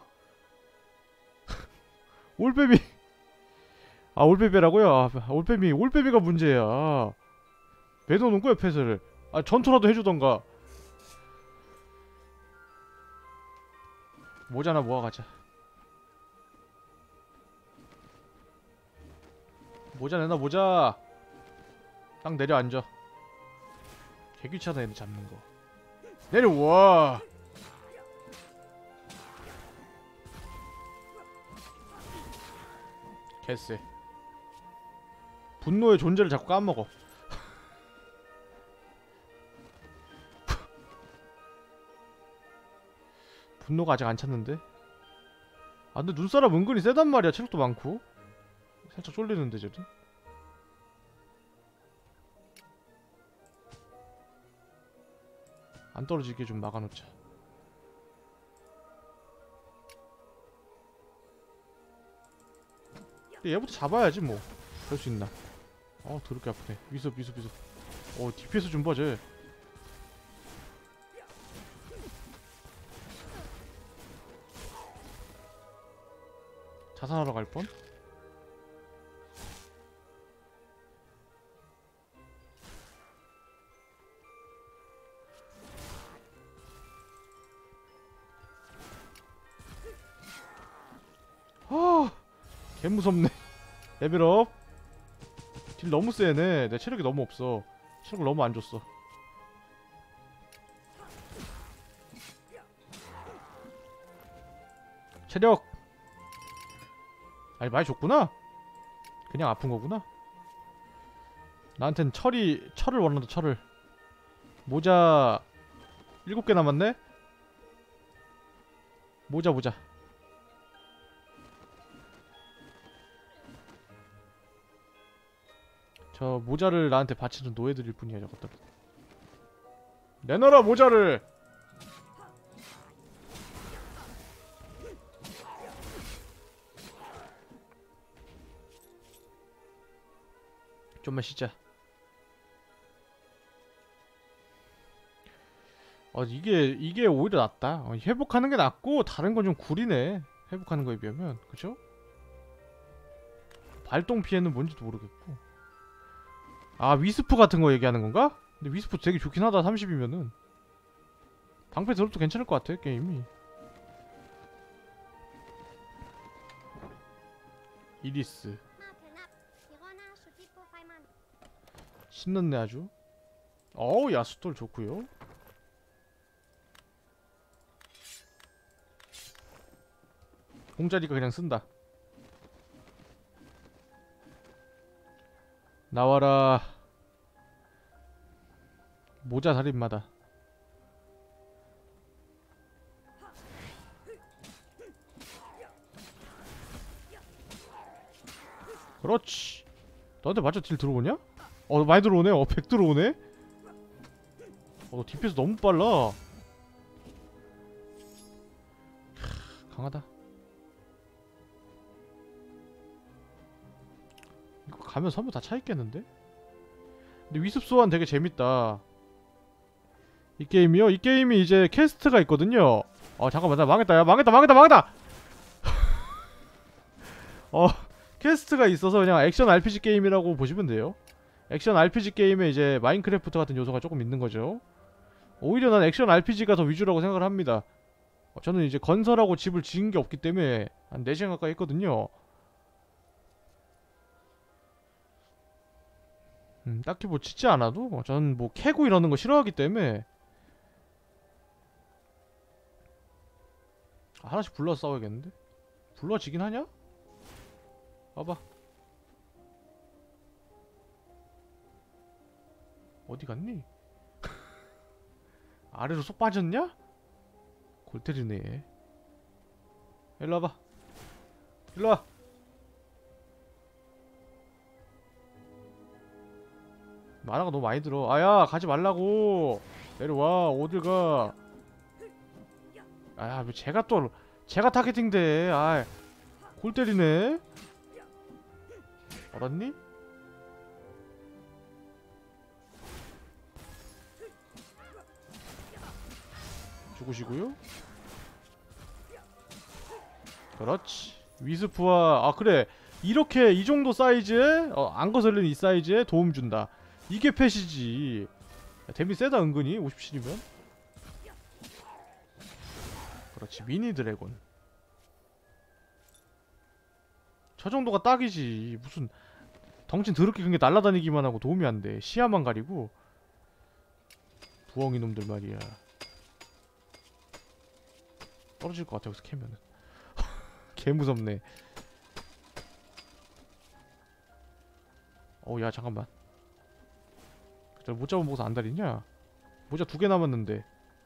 올빼미. 아, 올빼미라고요? 아, 올빼미, 올빼미가 문제야. 왜 넣는 거야, 펫을? 아, 전투라도 해주던가. 모자나 모아가자. 모자 내놔, 모자. 딱 내려앉아. 개귀찮아 얘네 잡는 거. 내려와. 개쎄. 분노의 존재를 자꾸 까먹어. 분노가 아직 안 찼는데? 아, 근데 눈사람 은근히 세단 말이야. 체력도 많고. 살짝 쫄리는데 쟤는? 안 떨어지게 좀 막아놓자. 근데 얘부터 잡아야지 뭐. 할 수 있나. 어, 더럽게 아프네. 위습 위습 위습. 어, 디피에스 좀 봐 쟤. 자산하러 갈 뻔? 아, 개 무섭네. 레벨업. 딜 너무 세네. 내 체력이 너무 없어. 체력을 너무 안 줬어. 체력. 아니, 많이 줬구나. 그냥 아픈 거구나. 나한텐 철이 철을 원한다. 철을. 모자 일곱 개 남았네. 모자 모자. 저 모자를 나한테 바치는 노예들일 뿐이야 저것들. 내놔라 모자를. 좀만 쉬자. 어, 이게 이게 오히려 낫다. 어, 회복하는 게 낫고 다른 건 좀 구리네. 회복하는 거에 비하면. 그쵸? 발동 피해는 뭔지도 모르겠고. 아, 위스프 같은 거 얘기하는 건가? 근데 위스포 되게 좋긴 하다. 삼십이면은 방패 들어도 괜찮을 것 같아 게임이. 이리스 신났네 아주. 어우 야수돌 좋구요. 공짜리가 그냥 쓴다. 나와라 모자 살인마다. 그렇지. 너한테 맞춰 딜 들어오냐? 어 많이 들어오네. 어 백 들어오네. 어 너 디피에스 너무 빨라. 캬, 강하다. 이거 가면 선물 다 차있겠는데? 근데 위습 소환 되게 재밌다. 이 게임이요? 이 게임이 이제 퀘스트가 있거든요. 어 잠깐만 나 망했다. 야 망했다 망했다 망했다. 어 퀘스트가 있어서 그냥 액션 알피지 게임이라고 보시면 돼요. 액션 알피지 게임에 이제 마인크래프트 같은 요소가 조금 있는 거죠. 오히려 난 액션 알피지가 더 위주라고 생각을 합니다. 어, 저는 이제 건설하고 집을 지은 게 없기 때문에 한 네 시간 가까이 했거든요. 음, 딱히 뭐 짓지 않아도 어, 저는 뭐 캐고 이러는 거 싫어하기 때문에. 아, 하나씩 불러서 싸워야겠는데? 불러지긴 하냐? 봐봐. 어디 갔니? 아래로 쏙 빠졌냐? 골 때리네. 일로 와봐. 일로 와. 만화가 너무 많이 들어. 아야 가지 말라고. 내려와. 어딜 가. 아야 왜 제가 또 제가 타겟팅 돼. 아이 골 때리네. 알았니? 죽으시고요. 그렇지. 위스프와 아 그래 이렇게 이 정도 사이즈에 어, 안 거슬리는 이 사이즈에 도움 준다. 이게 펫이지. 야, 데미 세다 은근히 오십칠이면. 그렇지. 미니 드래곤. 저 정도가 딱이지. 무슨 덩친 더럽게 큰 게 날아다니기만 하고 도움이 안 돼. 시야만 가리고. 부엉이 놈들 말이야. 떨어질 것 같아 여기서 캐면은. 개 무섭네. 어우 야 잠깐만. 저 못 잡아 먹어서 안달이냐? 모자 두 개 남았는데.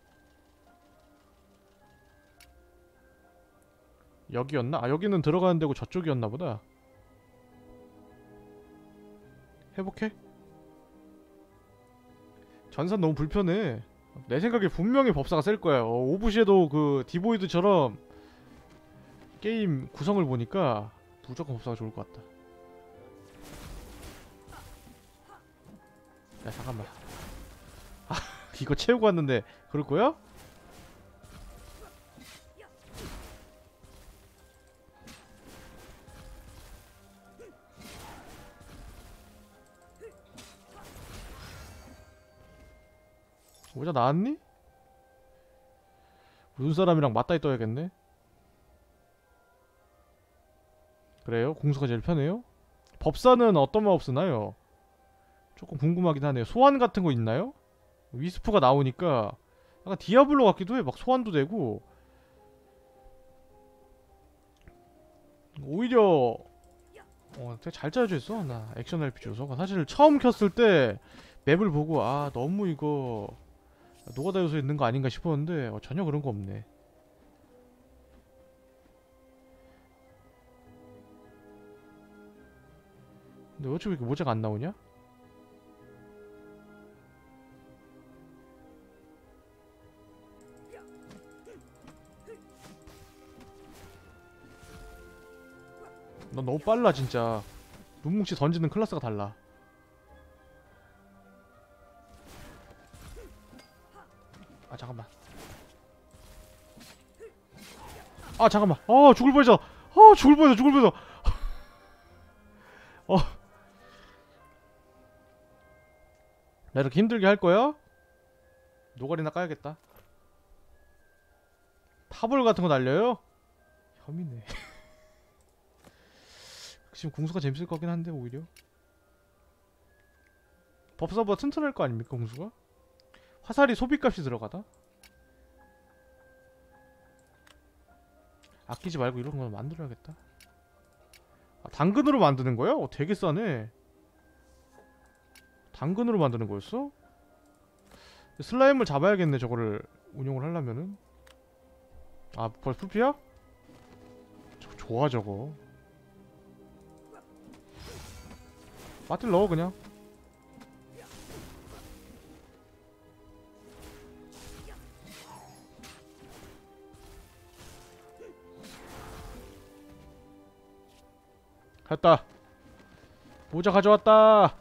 여기였나? 아 여기는 들어가는 데고 저쪽이었나 보다. 회복해? 전선 너무 불편해. 내 생각에 분명히 법사가 셀 거야. 어, 오브섀도우 그 디보이드처럼 게임 구성을 보니까 무조건 법사가 좋을 것 같다. 야 잠깐만. 아 이거 채우고 왔는데 그럴 거야? 모자 나왔니? 눈사람이랑 맞다이 떠야겠네. 그래요? 공수가 제일 편해요? 법사는 어떤 마법 쓰나요? 조금 궁금하긴 하네요. 소환 같은 거 있나요? 위스프가 나오니까 약간 디아블로 같기도 해. 막 소환도 되고. 오히려 어 되게 잘 짜여져 있어. 나 액션 알피지 요소가 사실 처음 켰을 때 맵을 보고 아 너무 이거 노가다 요소 있는 거 아닌가 싶었는데 어, 전혀 그런 거 없네. 근데 어차피 이렇게 모자가 안 나오냐? 너 너무 빨라 진짜. 눈뭉치 던지는 클래스가 달라. 아 잠깐만. 아 잠깐만. 아 죽을 뻔했어. 아 죽을 뻔했어 죽을 뻔했어. 어. 나 이렇게 힘들게 할 거야? 노가리나 까야겠다. 파볼 같은 거 날려요? 혐이네. 지금 궁수가 재밌을 거긴 한데 오히려 법사보다 튼튼할 거 아닙니까 궁수가? 화살이 소비값이 들어가다? 아끼지 말고 이런 거 만들어야겠다. 아, 당근으로 만드는 거야? 어, 되게 싸네. 당근으로 만드는 거였어? 슬라임을 잡아야겠네 저거를 운용을 하려면은. 아 벌써 풀피야? 저, 좋아 저거. 빠뜨려 넣어 그냥. 됐다. 모자 가져왔다.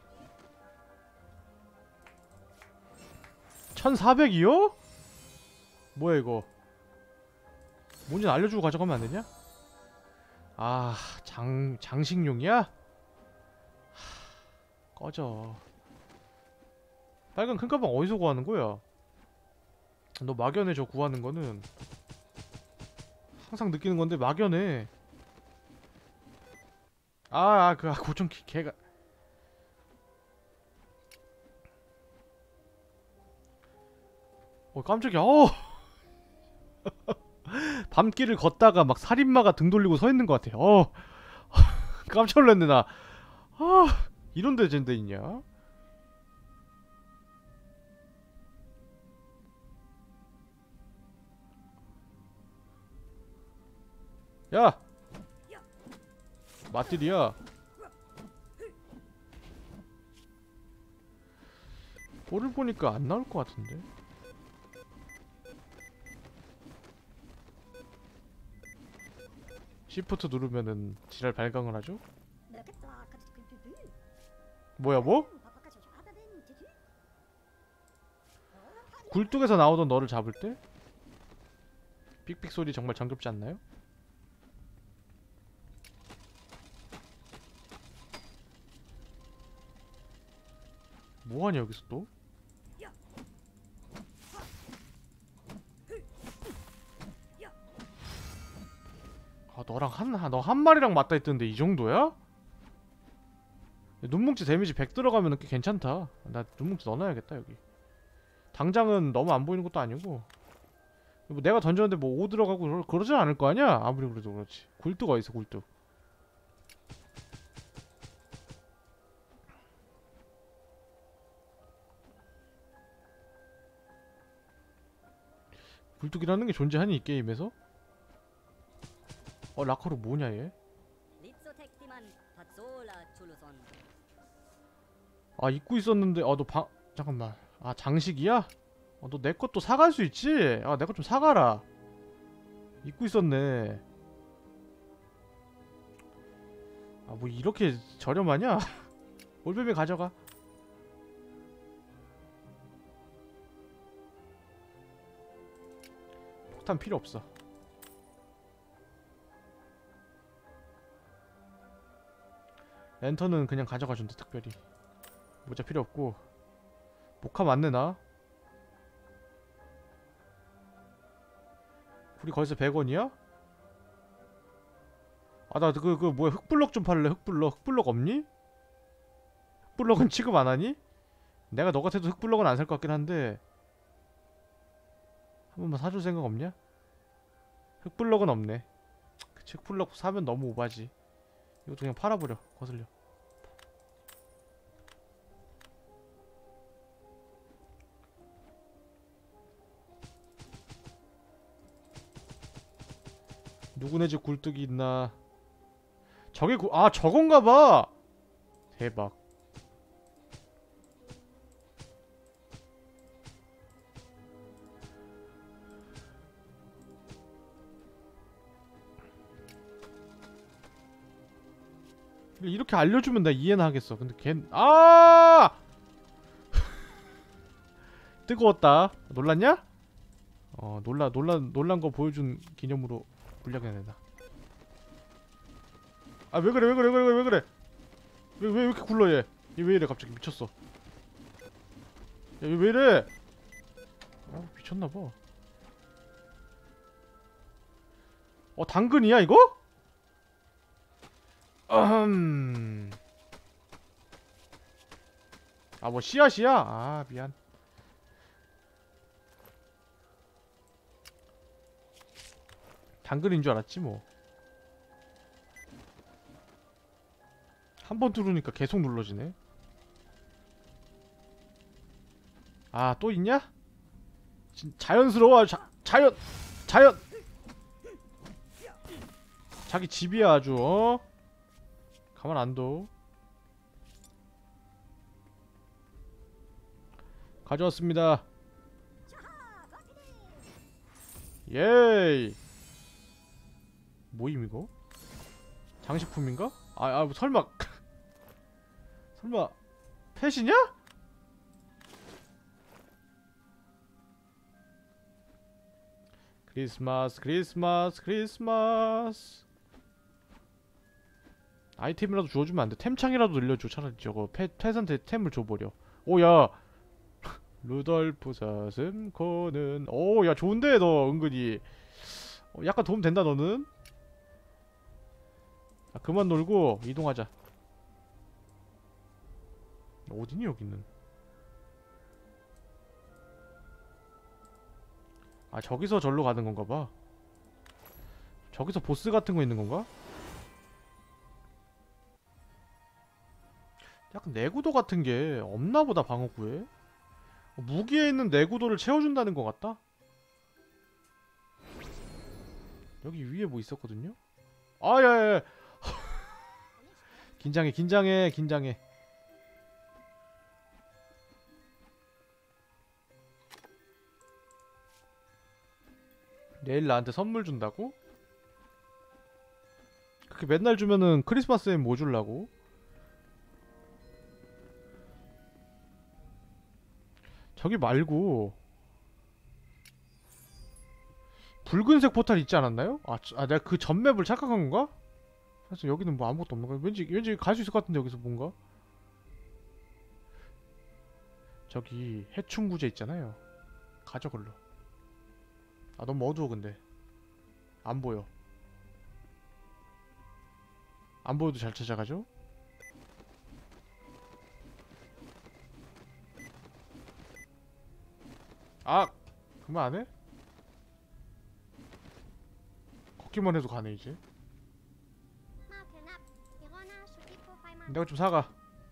천사백이요? 뭐야 이거. 뭔지 알려주고 가져가면 안되냐? 아 장.. 장식용이야? 하, 꺼져. 빨간 큰 가방 어디서 구하는 거야? 너 막연해. 저 구하는 거는 항상 느끼는 건데 막연해. 아, 아, 그, 아, 고정 개가. 어, 깜짝이야. 어! 밤길을 걷다가 막 살인마가 등 돌리고 서 있는 것 같아. 어! 깜짝 놀랐네, 나. 아, 이런 데 젠데 있냐? 야! 맞들이야. 볼을 보니까 안 나올 것 같은데. 시프트 누르면은 지랄 발광을 하죠? 뭐야 뭐? 굴뚝에서 나오던 너를 잡을 때? 삑삑 소리 정말 정겹지 않나요? 뭐하냐 여기서 또? 아 너랑 한.. 너 한 마리랑 맞다 했던데 이 정도야? 눈뭉치 데미지 백 들어가면 꽤 괜찮다. 나 눈뭉치 넣어놔야겠다 여기. 당장은 너무 안 보이는 것도 아니고 뭐 내가 던졌는데 뭐 오 들어가고 그러진 않을 거 아니야? 아무리 그래도 그렇지. 굴뚝 어딨어 굴뚝. 굴뚝이라는 게 존재하니 이 게임에서? 어 라커로 뭐냐 얘? 아 입고 있었는데 어 너 방.. 잠깐만. 아 장식이야? 어 너 내 것도 사갈 수 있지? 아 내 것 좀 사가라. 입고 있었네. 아 뭐 이렇게 저렴하냐? 올빼미 가져가. 폭탄 필요 없어. 랜턴은 그냥 가져가준다 특별히. 모자 필요 없고. 모카 맞네 나? 우리 거기서 백 원이야? 아 나 그 그 뭐야 흑블럭 좀 팔래. 흑블럭. 흑블럭 없니? 흑블럭은 취급 안하니? 내가 너 같아도 흑블럭은 안 살 것 같긴 한데 한 번만 사줄 생각 없냐? 흑블럭은 없네. 그치 흑블럭 사면 너무 오바지. 이것도 그냥 팔아버려. 거슬려. 누구네 집 굴뚝이 있나. 저게 구.. 아 저건가봐. 대박. 이렇게 알려주면 나 이해는 하겠어. 근데 걘.. 아 뜨거웠다. 놀랐냐? 어 놀라 놀라 놀란 거 보여준 기념으로 불량해야 된다. 아 왜 그래 왜 그래 왜 그래 왜 그래 왜 왜 이렇게 굴러 얘. 얘 왜 이래 갑자기 미쳤어. 야, 이거 왜 이래? 어, 미쳤나봐. 어, 당근이야 이거? 음. 아, 뭐 씨앗이야? 아, 미안. 당근인 줄 알았지 뭐. 한 번 누르니까 계속 눌러지네. 아, 또 있냐? 진, 자연스러워. 자, 자연 자연 자기 집이야 아주. 어? 가만 안 둬. 가져왔습니다. 예이. 뭐임 이거? 장식품인가? 아, 아 설마 설마 펫이냐? 크리스마스 크리스마스 크리스마스. 아이템이라도 주워주면 안돼. 템창이라도 늘려줘. 차라리 저거 펫, 펫한테 템을 줘버려. 오야 루돌프 사슴코는 오야 좋은데 너 은근히. 어, 약간 도움 된다 너는. 아, 그만 놀고 이동하자. 어디니 여기는? 아, 저기서 절로 가는 건가봐. 저기서 보스 같은 거 있는 건가? 약간 내구도 같은 게 없나 보다 방어구에. 어, 무기에 있는 내구도를 채워준다는 것 같다? 여기 위에 뭐 있었거든요? 아, 야야야. 긴장해 긴장해 긴장해. 내일 나한테 선물 준다고? 그렇게 맨날 주면은 크리스마스엔 뭐 줄라고? 저기 말고 붉은색 포탈 있지 않았나요? 아, 아 내가 그 전 맵을 착각한 건가? 사실 여기는 뭐 아무것도 없는 거야. 왠지 왠지 갈 수 있을 것 같은데 여기서 뭔가. 저기 해충구제 있잖아요. 가져 걸로. 아, 너무 어두워 근데 안 보여. 안 보여도 잘 찾아가죠? 아! 그만 안 해? 걷기만 해도 가네 이제. 내가 좀 사가.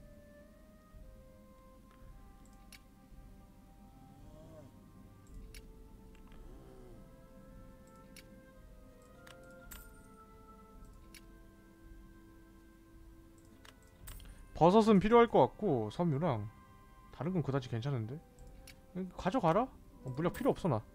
버섯은 필요할 것 같고 섬유랑 다른 건 그다지 괜찮은데? 가져가라? 어, 물약 필요 없어 나.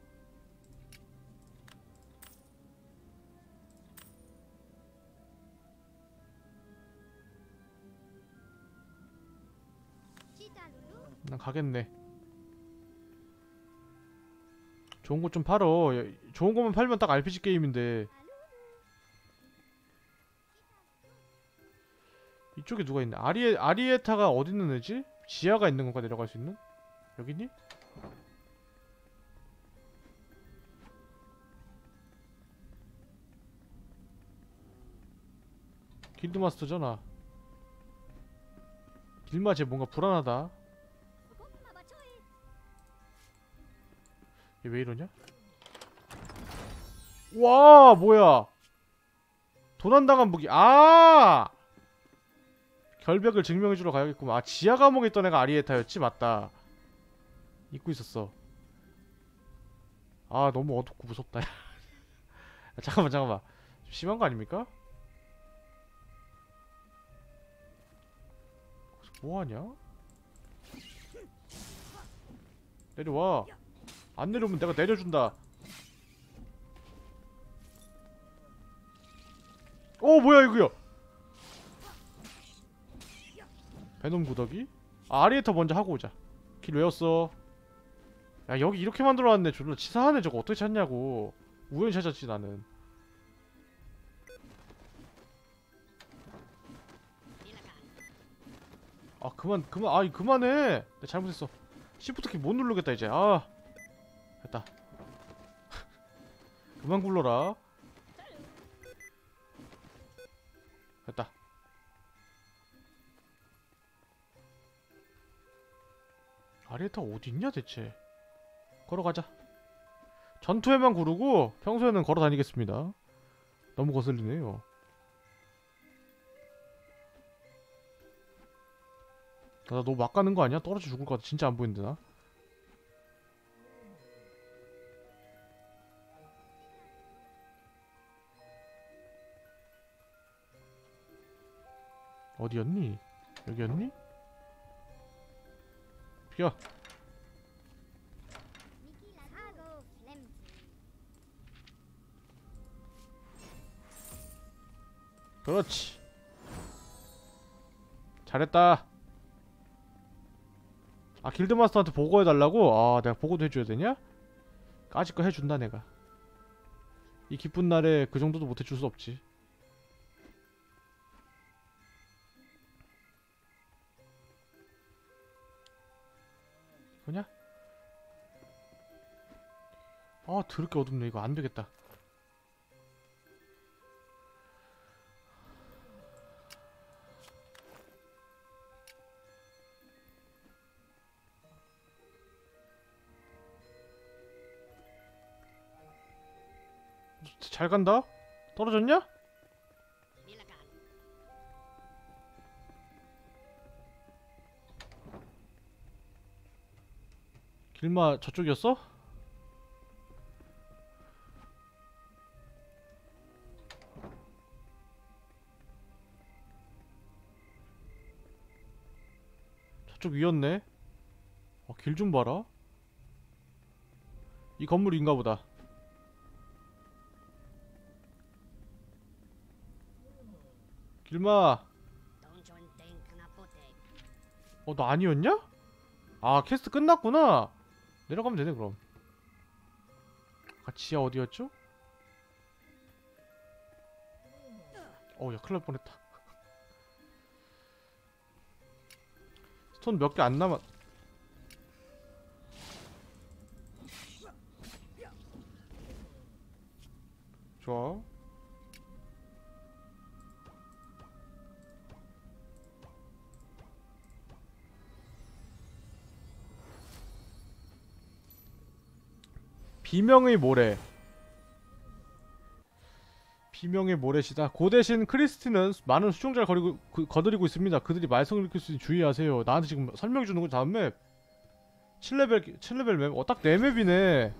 난 가겠네. 좋은 것 좀 팔어. 좋은 것만 팔면 딱 알피지 게임인데. 이쪽에 누가 있네. 아리에, 아리에타가 어디 있는 애지? 지하가 있는 건가 내려갈 수 있는? 여기니? 길드마스터잖아. 길마 쟤 뭔가 불안하다. 얘 왜 이러냐? 와 뭐야. 도난당한 무기. 아 결벽을 증명해주러 가야겠구만. 아, 지하 감옥에 있던 애가 아리에타였지? 맞다. 잊고 있었어. 아, 너무 어둡고 무섭다. 야, 잠깐만 잠깐만. 좀 심한 거 아닙니까? 뭐하냐? 내려와. 안 내려오면 내가 내려준다. 어 뭐야 이거야. 베놈 구더기? 아, 아리에타 먼저 하고 오자. 길 외웠어. 야 여기 이렇게 만들어놨네. 졸라 치사하네. 저거 어떻게 찾냐고. 우연히 찾았지 나는. 아 그만 그만 아이 그만해. 내가 잘못했어. 시프트 키 못 누르겠다 이제. 아 됐다. 그만 굴러라. 됐다. 아리에타 어딨냐 대체. 걸어가자. 전투에만 구르고 평소에는 걸어 다니겠습니다. 너무 거슬리네요. 나 너무 막 가는 거 아니야? 떨어져 죽을 것 같아. 진짜 안 보이는데 나? 어디였니? 여기였니? 비켜. 그렇지. 잘했다. 아 길드마스터한테 보고해달라고? 아 내가 보고도 해줘야 되냐? 까짓 거 해준다 내가. 이 기쁜 날에 그 정도도 못해줄 수 없지. 뭐냐? 아 더럽게 어둡네. 이거 안되겠다. 잘 간다? 떨어졌냐? 길마 저쪽이었어? 저쪽 위였네. 어, 길 좀 봐라. 이 건물인가 보다. 길마. 어, 너 아니었냐? 아, 퀘스트 끝났구나. 내려가면 되네, 그럼. 아, 지하 어디였죠? 어, 야, 큰일 날 뻔했다. 스톤 몇 개 안 남았... 좋아. 비명의 모래. 비명의 모래시다. 고대신 크리스티는 많은 수종자를 거리고, 그, 거느리고 있습니다. 그들이 말썽을 일으킬 수 있으니 주의하세요. 나한테 지금 설명해주는 거 다음 맵. 칠 레벨, 칠 레벨 맵. 어, 딱 네 맵이네.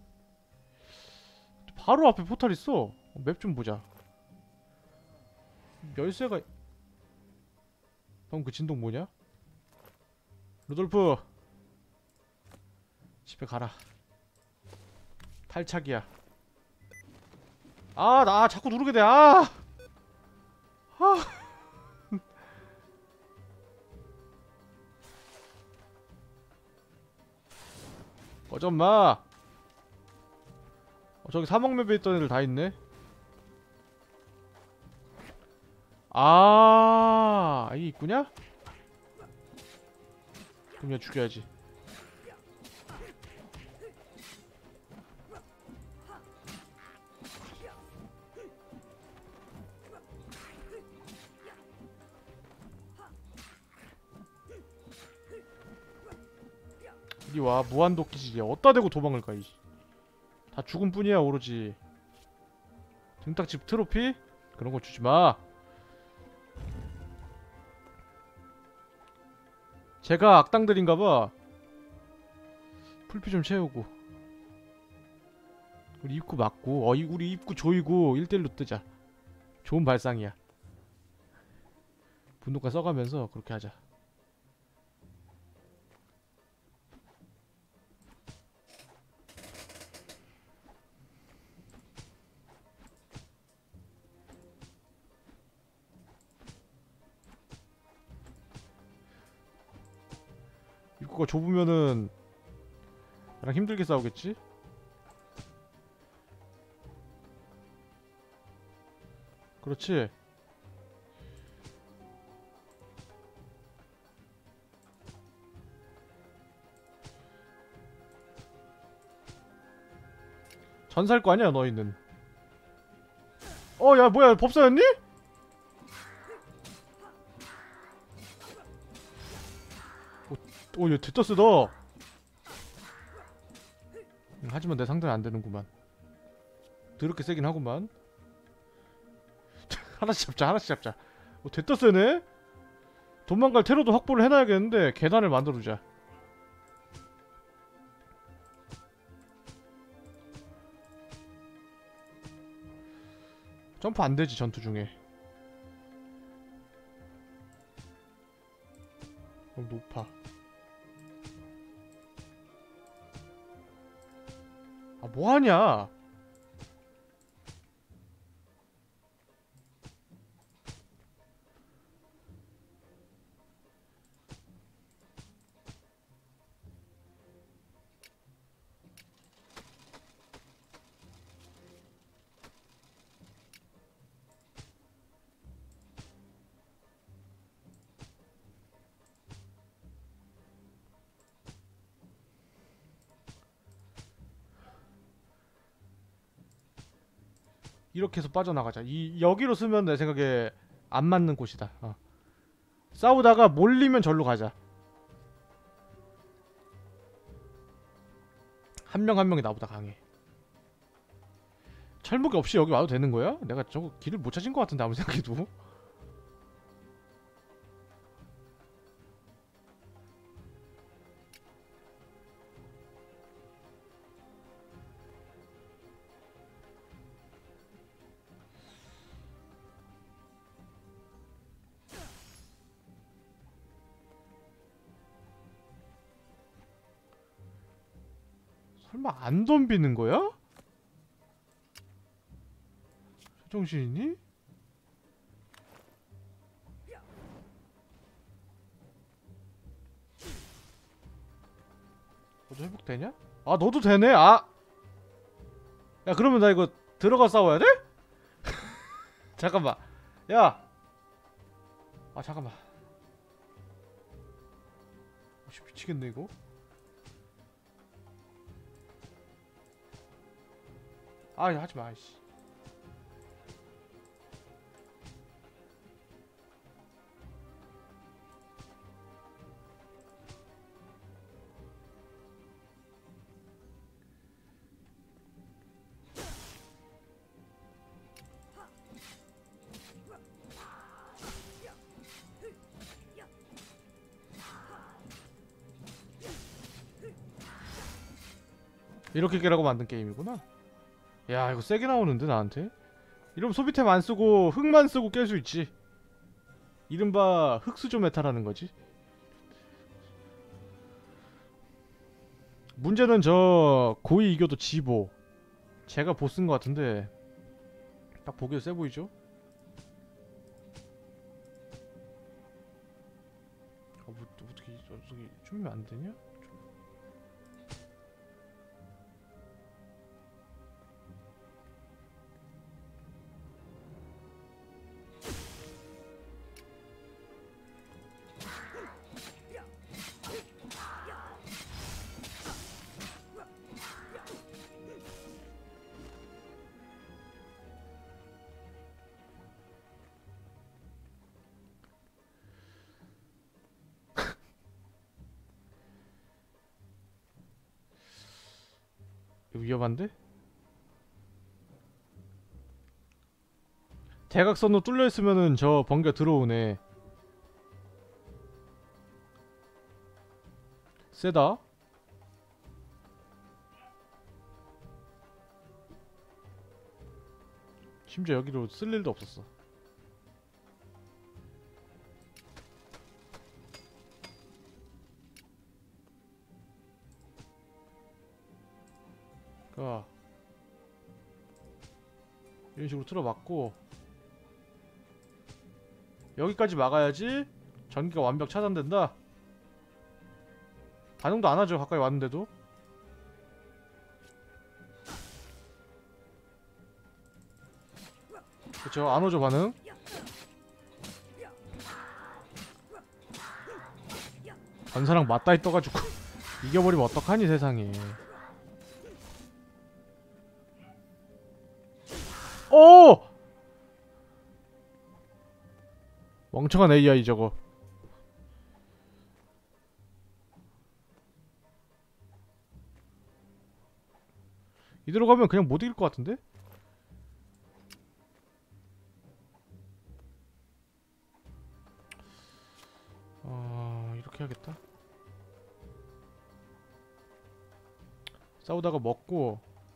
바로 앞에 포탈 있어. 맵 좀 보자. 열쇠가... 방금 그 진동 뭐냐? 루돌프! 집에 가라. 탈착이야. 아, 나 자꾸 누르게 돼. 아! 아! 꺼져 마. 어, 저기 사막맵에 있던 애들 다 있네. 아, 이 있구냐? 그럼 얘 죽여야지. 이리와. 무한도끼지. 어디다 대고 도망을 가. 이씨. 다 죽은 뿐이야 오로지. 등딱집 트로피? 그런 거 주지마. 제가 악당들인가봐. 풀피 좀 채우고 우리 입구 막고. 어 우리 입구 조이고 일 대일로 뜨자. 좋은 발상이야. 분노가 써가면서 그렇게 하자. 입구가 좁으면은 나랑 힘들게 싸우겠지? 그렇지. 전사할 거 아니야 너희는. 어 야 뭐야 법사였니? 오얘 됐다 쓰다. 음, 하지만 내 상대는 안 되는구만. 더럽게 세긴 하구만. 하나씩 잡자 하나씩 잡자. 어, 됐다 세네? 도망갈 테러도 확보를 해놔야겠는데 계단을 만들어두자. 점프 안되지 전투 중에. 너무 높아. 아 뭐하냐. 이렇게 해서 빠져나가자. 이 여기로 쓰면 내 생각에 안 맞는 곳이다. 어. 싸우다가 몰리면 절로 가자. 한 명 한 명이 나보다 강해. 철목이 없이 여기 와도 되는 거야? 내가 저거 길을 못 찾은 것 같은데 아무 생각해도. 설마 안 덤비는 거야? 제정신이니? 너도 회복되냐? 아 너도 되네? 아! 야 그러면 나 이거 들어가 싸워야 돼? 잠깐만. 야! 아 잠깐만. 혹시 미치겠네 이거? 아이 하지마 아이씨. 이렇게 깨라고 만든 게임이구나. 야 이거 세게 나오는데 나한테? 이러면 소비템 안쓰고 흙만 쓰고 깰 수 있지. 이른바 흙수저 메타라는 거지. 문제는 저 고이 이겨도 지보. 제가 보스인 것 같은데 딱 보기에 세 보이죠? 아, 뭐, 어떻게 저기 춤이면 안 되냐? 위험한데? 대각선으로 뚫려있으면은 저 번개 들어오네. 세다. 심지어 여기로 쓸 일도 없었어. 가 이런 식으로 틀어막고 여기까지 막아야지 전기가 완벽 차단된다. 반응도 안하죠 가까이 왔는데도. 그쵸 안오죠 반응. 전사랑 맞다이 떠가지고 이겨버리면 어떡하니 세상에. 오! 멍청한 에이아이 저거. 이대로 가면 그냥 못 이길 것 같은데? 어... 이렇게 해야겠다. 싸우다가 먹고.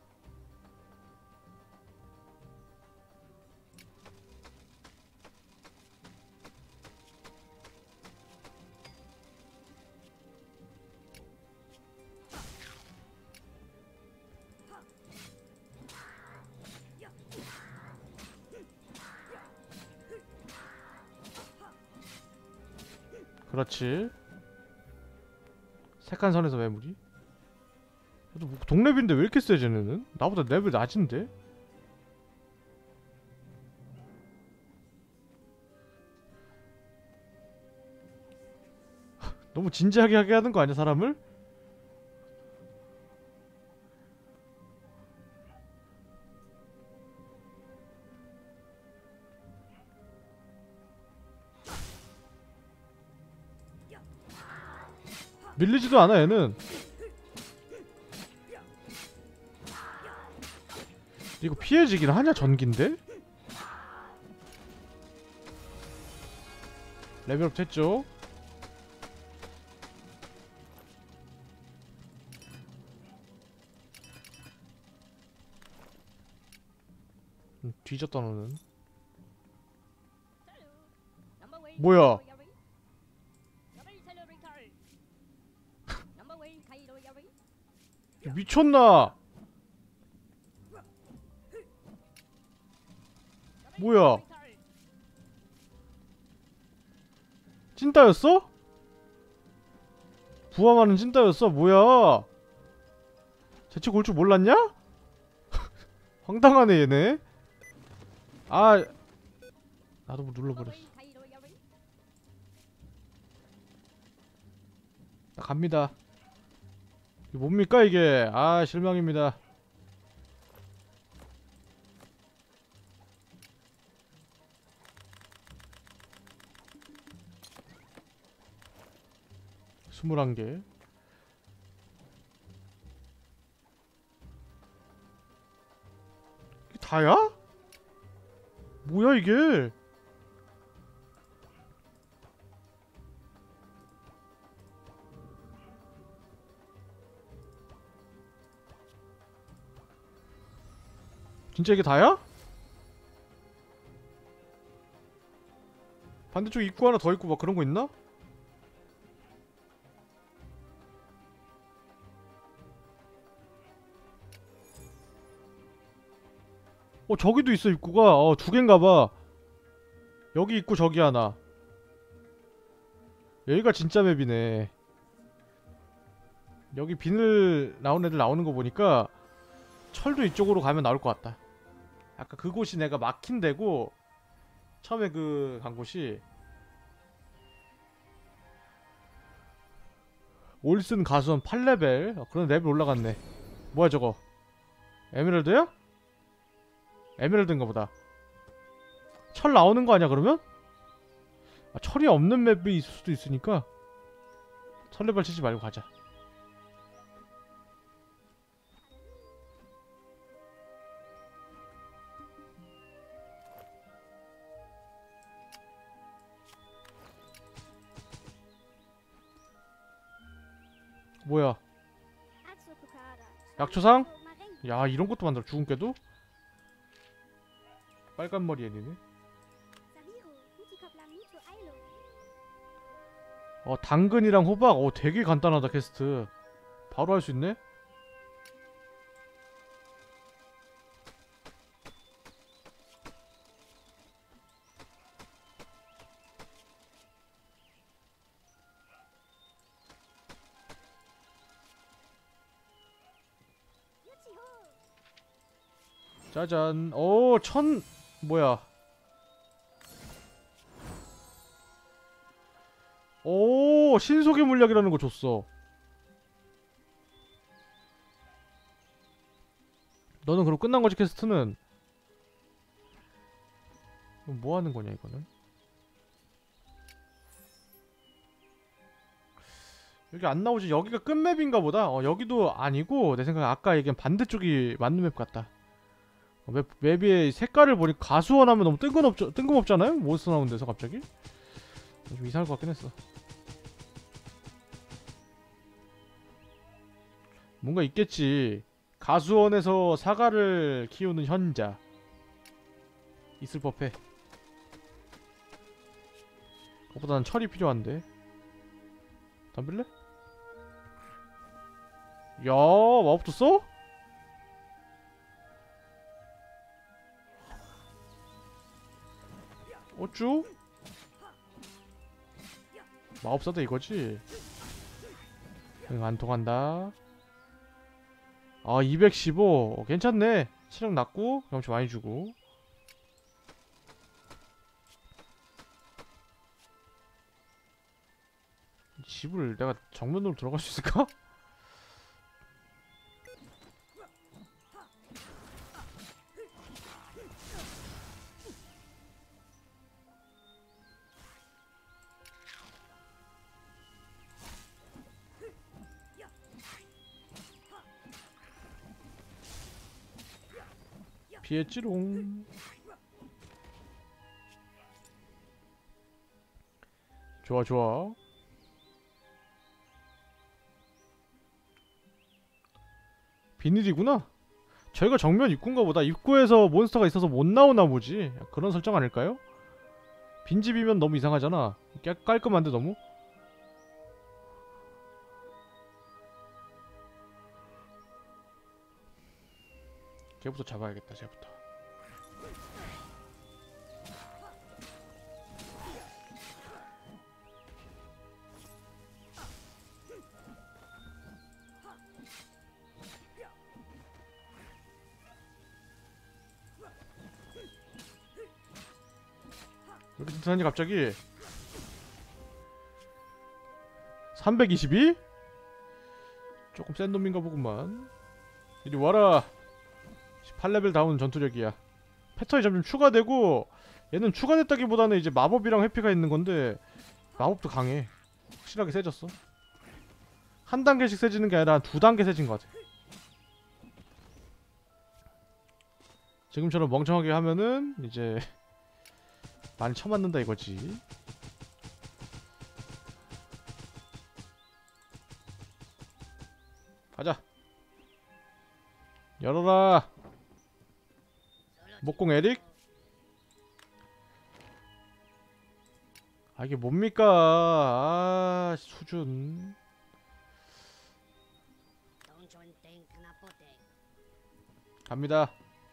그렇지. 색한선에서 매무리. 그래도 뭐 동렙인데 왜 이렇게 세 쟤네는? 나보다 레벨 낮은데? 너무 진지하게 하게 하는 거 아니야 사람을? 밀리지도 않아 얘는. 이거 피해지긴 하냐 전기인데? 레벨업 됐죠? 음, 뒤졌다 너는. 뭐야? 미쳤나? 뭐야? 찐따였어? 부하마는 찐따였어? 뭐야? 재치 올 줄 몰랐냐? 황당하네 얘네. 아 나도 뭐 눌러버렸어. 나 갑니다. 이게 뭡니까 이게? 아 실망입니다. 스물한 개. 이게 다야? 뭐야 이게? 진짜 이게 다야? 반대쪽 입구 하나 더 있고 막 그런 거 있나? 어 저기도 있어 입구가. 어 두 갠가봐. 여기 있고 저기 하나. 여기가 진짜 맵이네. 여기 비늘 나온 애들 나오는 거 보니까 철도 이쪽으로 가면 나올 것 같다. 아까 그곳이 내가 막힌 데고 처음에 그 간 곳이 올슨 가수원 팔 레벨. 어, 그런 레벨 올라갔네. 뭐야 저거? 에메랄드야? 에메랄드인가 보다. 철 나오는 거 아니야 그러면? 아, 철이 없는 맵이 있을 수도 있으니까 설레발 치지 말고 가자. 뭐야? 약초상? 야 이런 것도 만들어. 죽은 깨도? 빨간 머리 애니네. 어 당근이랑 호박. 어 되게 간단하다 퀘스트. 바로 할 수 있네? 짜잔. 오 천... 뭐야. 오 신속의 물약이라는 거 줬어. 너는 그럼 끝난 거지 퀘스트는? 뭐 하는 거냐 이거는? 여기 안 나오지. 여기가 끝맵인가 보다. 어 여기도 아니고 내 생각에 아까 얘기한 반대쪽이 맞는 맵 같다. 어, 맵, 맵의 색깔을 보니 가수원 하면 너무 뜬금없죠, 뜬금없잖아요? 몬스터 나오는 데서 갑자기? 좀 이상할 것 같긴 했어. 뭔가 있겠지. 가수원에서 사과를 키우는 현자. 있을 법해. 그것보다는 철이 필요한데. 덤빌래? 야, 마법도 써? 어쭈? 마법사도 이거지? 응, 안 통한다. 아, 이백십오. 어, 괜찮네. 체력 낮고 경치 많이 주고. 집을 내가 정면으로 들어갈 수 있을까? 피했지롱. 좋아 좋아. 비닐이구나. 저희가 정면 입구인가 보다. 입구에서 몬스터가 있어서 못 나오나 보지. 그런 설정 아닐까요? 빈집이면 너무 이상하잖아. 깨, 깔끔한데 너무? 걔부터 잡아야겠다. 쟤부터. 왜 이렇게 튼튼하니 갑자기? 삼백이십이? 조금 센 놈인가 보구만. 이리 와라. 십팔 레벨 다운 전투력이야. 패턴이 점점 추가되고, 얘는 추가됐다기보다는 이제 마법이랑 회피가 있는 건데 마법도 강해. 확실하게 세졌어. 한 단계씩 세지는 게 아니라 두 단계 세진 것 같아. 지금처럼 멍청하게 하면은 이제 많이 쳐맞는다 이거지. 가자. 열어라. 목공 에릭? 아 이게 뭡니까? 아 수준. 갑니다.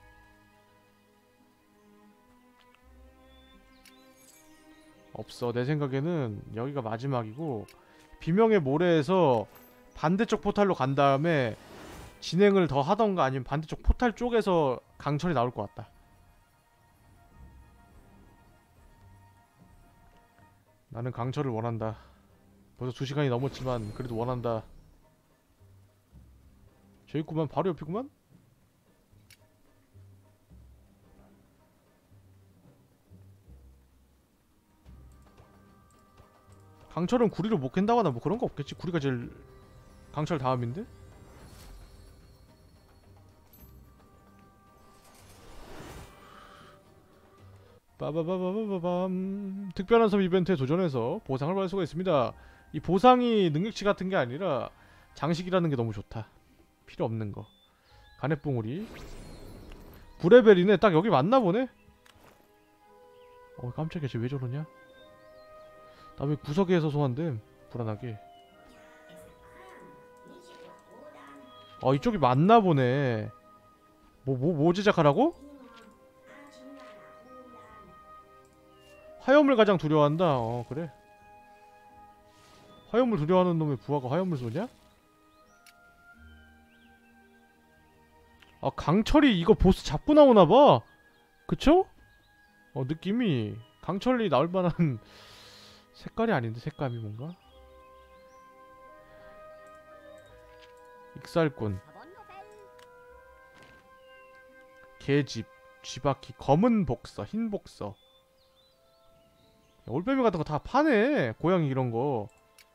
없어. 내 생각에는 여기가 마지막이고 비명의 모래에서 반대쪽 포탈로 간 다음에 진행을 더 하던가 아니면 반대쪽 포탈 쪽에서 강철이 나올 것 같다. 나는 강철을 원한다. 벌써 두 시간이 넘었지만 그래도 원한다. 저기 있구만. 바로 옆이구만? 강철은 구리로 못 캔다거나 뭐 그런 거 없겠지. 구리가 제일 강철 다음인데? 빠바바바바밤. 특별한 섬 이벤트에 도전해서 보상을 받을 수가 있습니다. 이 보상이 능력치 같은 게 아니라 장식이라는 게 너무 좋다. 필요 없는 거. 가넷봉우리. 구 레벨이네. 딱 여기 맞나 보네. 어 깜짝이야. 쟤 왜 저러냐? 나 왜 구석에서 소환됨? 불안하게. 어 이쪽이 맞나 보네. 뭐 뭐 뭐 제작하라고? 화염을 가장 두려워한다. 어 그래. 화염을 두려워하는 놈의 부하가 화염을 쏘냐? 아 강철이 이거 보스 잡고 나오나봐. 그쵸? 어 느낌이 강철이 나올만한 색깔이 아닌데. 색감이 뭔가? 익살꾼 개집 쥐바퀴 검은 복서 흰 복서 올빼미 같은 거 다 파네. 고양이 이런 거.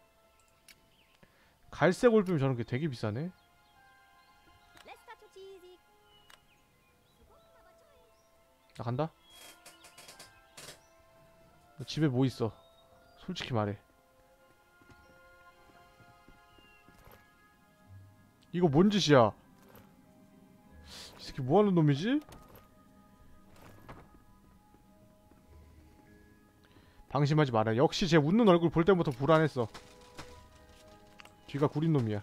갈색 올빼미 저런 게 되게 비싸네. 나 간다. 너 집에 뭐 있어? 솔직히 말해. 이거 뭔 짓이야? 이 새끼 뭐 하는 놈이지? 방심하지 마라. 역시 제 웃는 얼굴 볼 때부터 불안했어. 뒤가 구린 놈이야.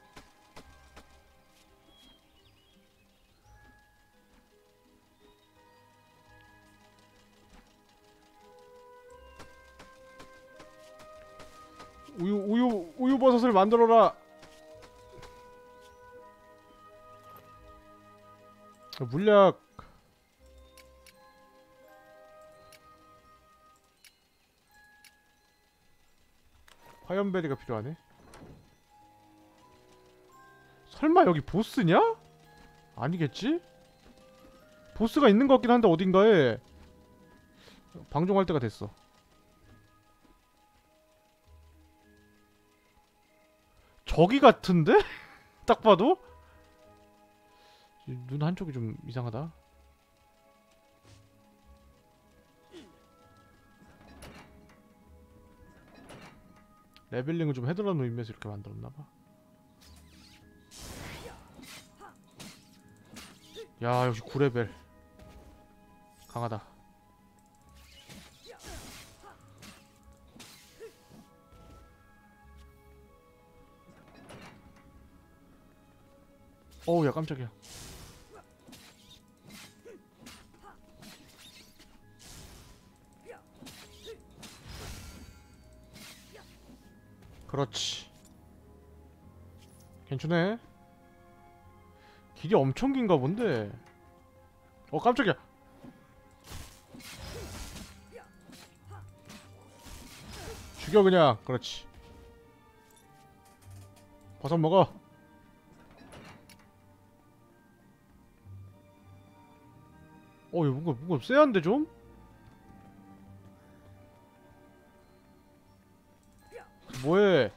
우유 우유 우유 버섯을 만들어라. 물약. 화염베리가 필요하네. 설마 여기 보스냐? 아니겠지? 보스가 있는 것 같긴 한데 어딘가에. 방종할 때가 됐어. 저기 같은데? 딱 봐도? 눈 한쪽이 좀 이상하다. 레벨링을 좀 해달라는 의미에서 이렇게 만들었나봐. 야, 역시 구 레벨 강하다. 어우, 야, 깜짝이야. 그렇지. 괜찮네. 길이 엄청 긴가 본데. 어, 깜짝이야. 죽여 그냥. 그렇지. 버섯 먹어. 어, 이거 뭔가 뭔가 쎄한데 좀? 뭐해?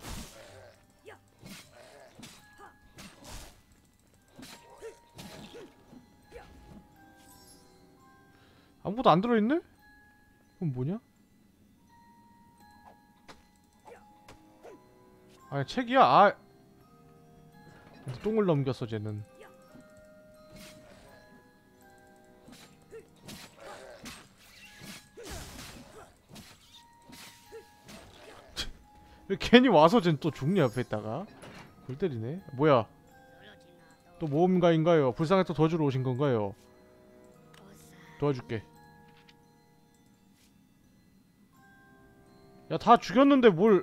아무것도 안 들어있네? 그럼 뭐냐? 아니 책이야? 아, 똥을 넘겼어 쟤는. 왜 괜히 와서 쟤는 또 죽냐 옆에 있다가. 골 때리네. 뭐야? 또 모험가인가요? 불쌍해 또 도와주러 오신 건가요? 도와줄게. 야, 다 죽였는데 뭘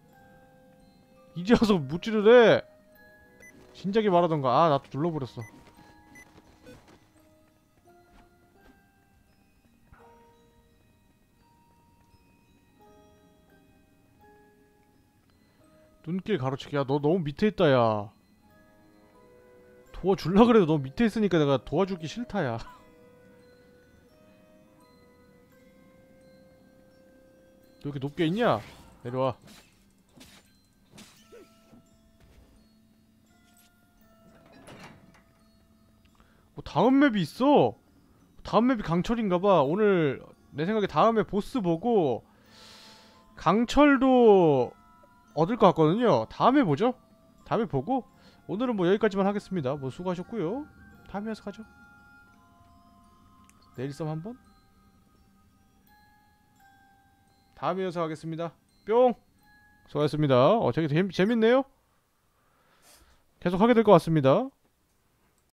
이제 와서 묻지를 해. 진작에 말하던가. 아, 나 또 눌러버렸어. 눈길 가로채기. 야, 너 너무 밑에 있다, 야. 도와줄라 그래도 너 밑에 있으니까 내가 도와주기 싫다, 야. 너 이렇게 높게 있냐? 내려와. 뭐 다음 맵이 있어. 다음 맵이 강철인가봐. 오늘 내 생각에 다음에 보스 보고 강철도 얻을 것 같거든요. 다음에 보죠. 다음에 보고 오늘은 뭐 여기까지만 하겠습니다. 뭐 수고하셨고요. 다음에 와서 가죠. 내일 썸 한번? 다음에 이어서 하겠습니다. 뿅! 수고하셨습니다. 어, 되게 재밌, 재밌네요. 계속 하게 될 것 같습니다.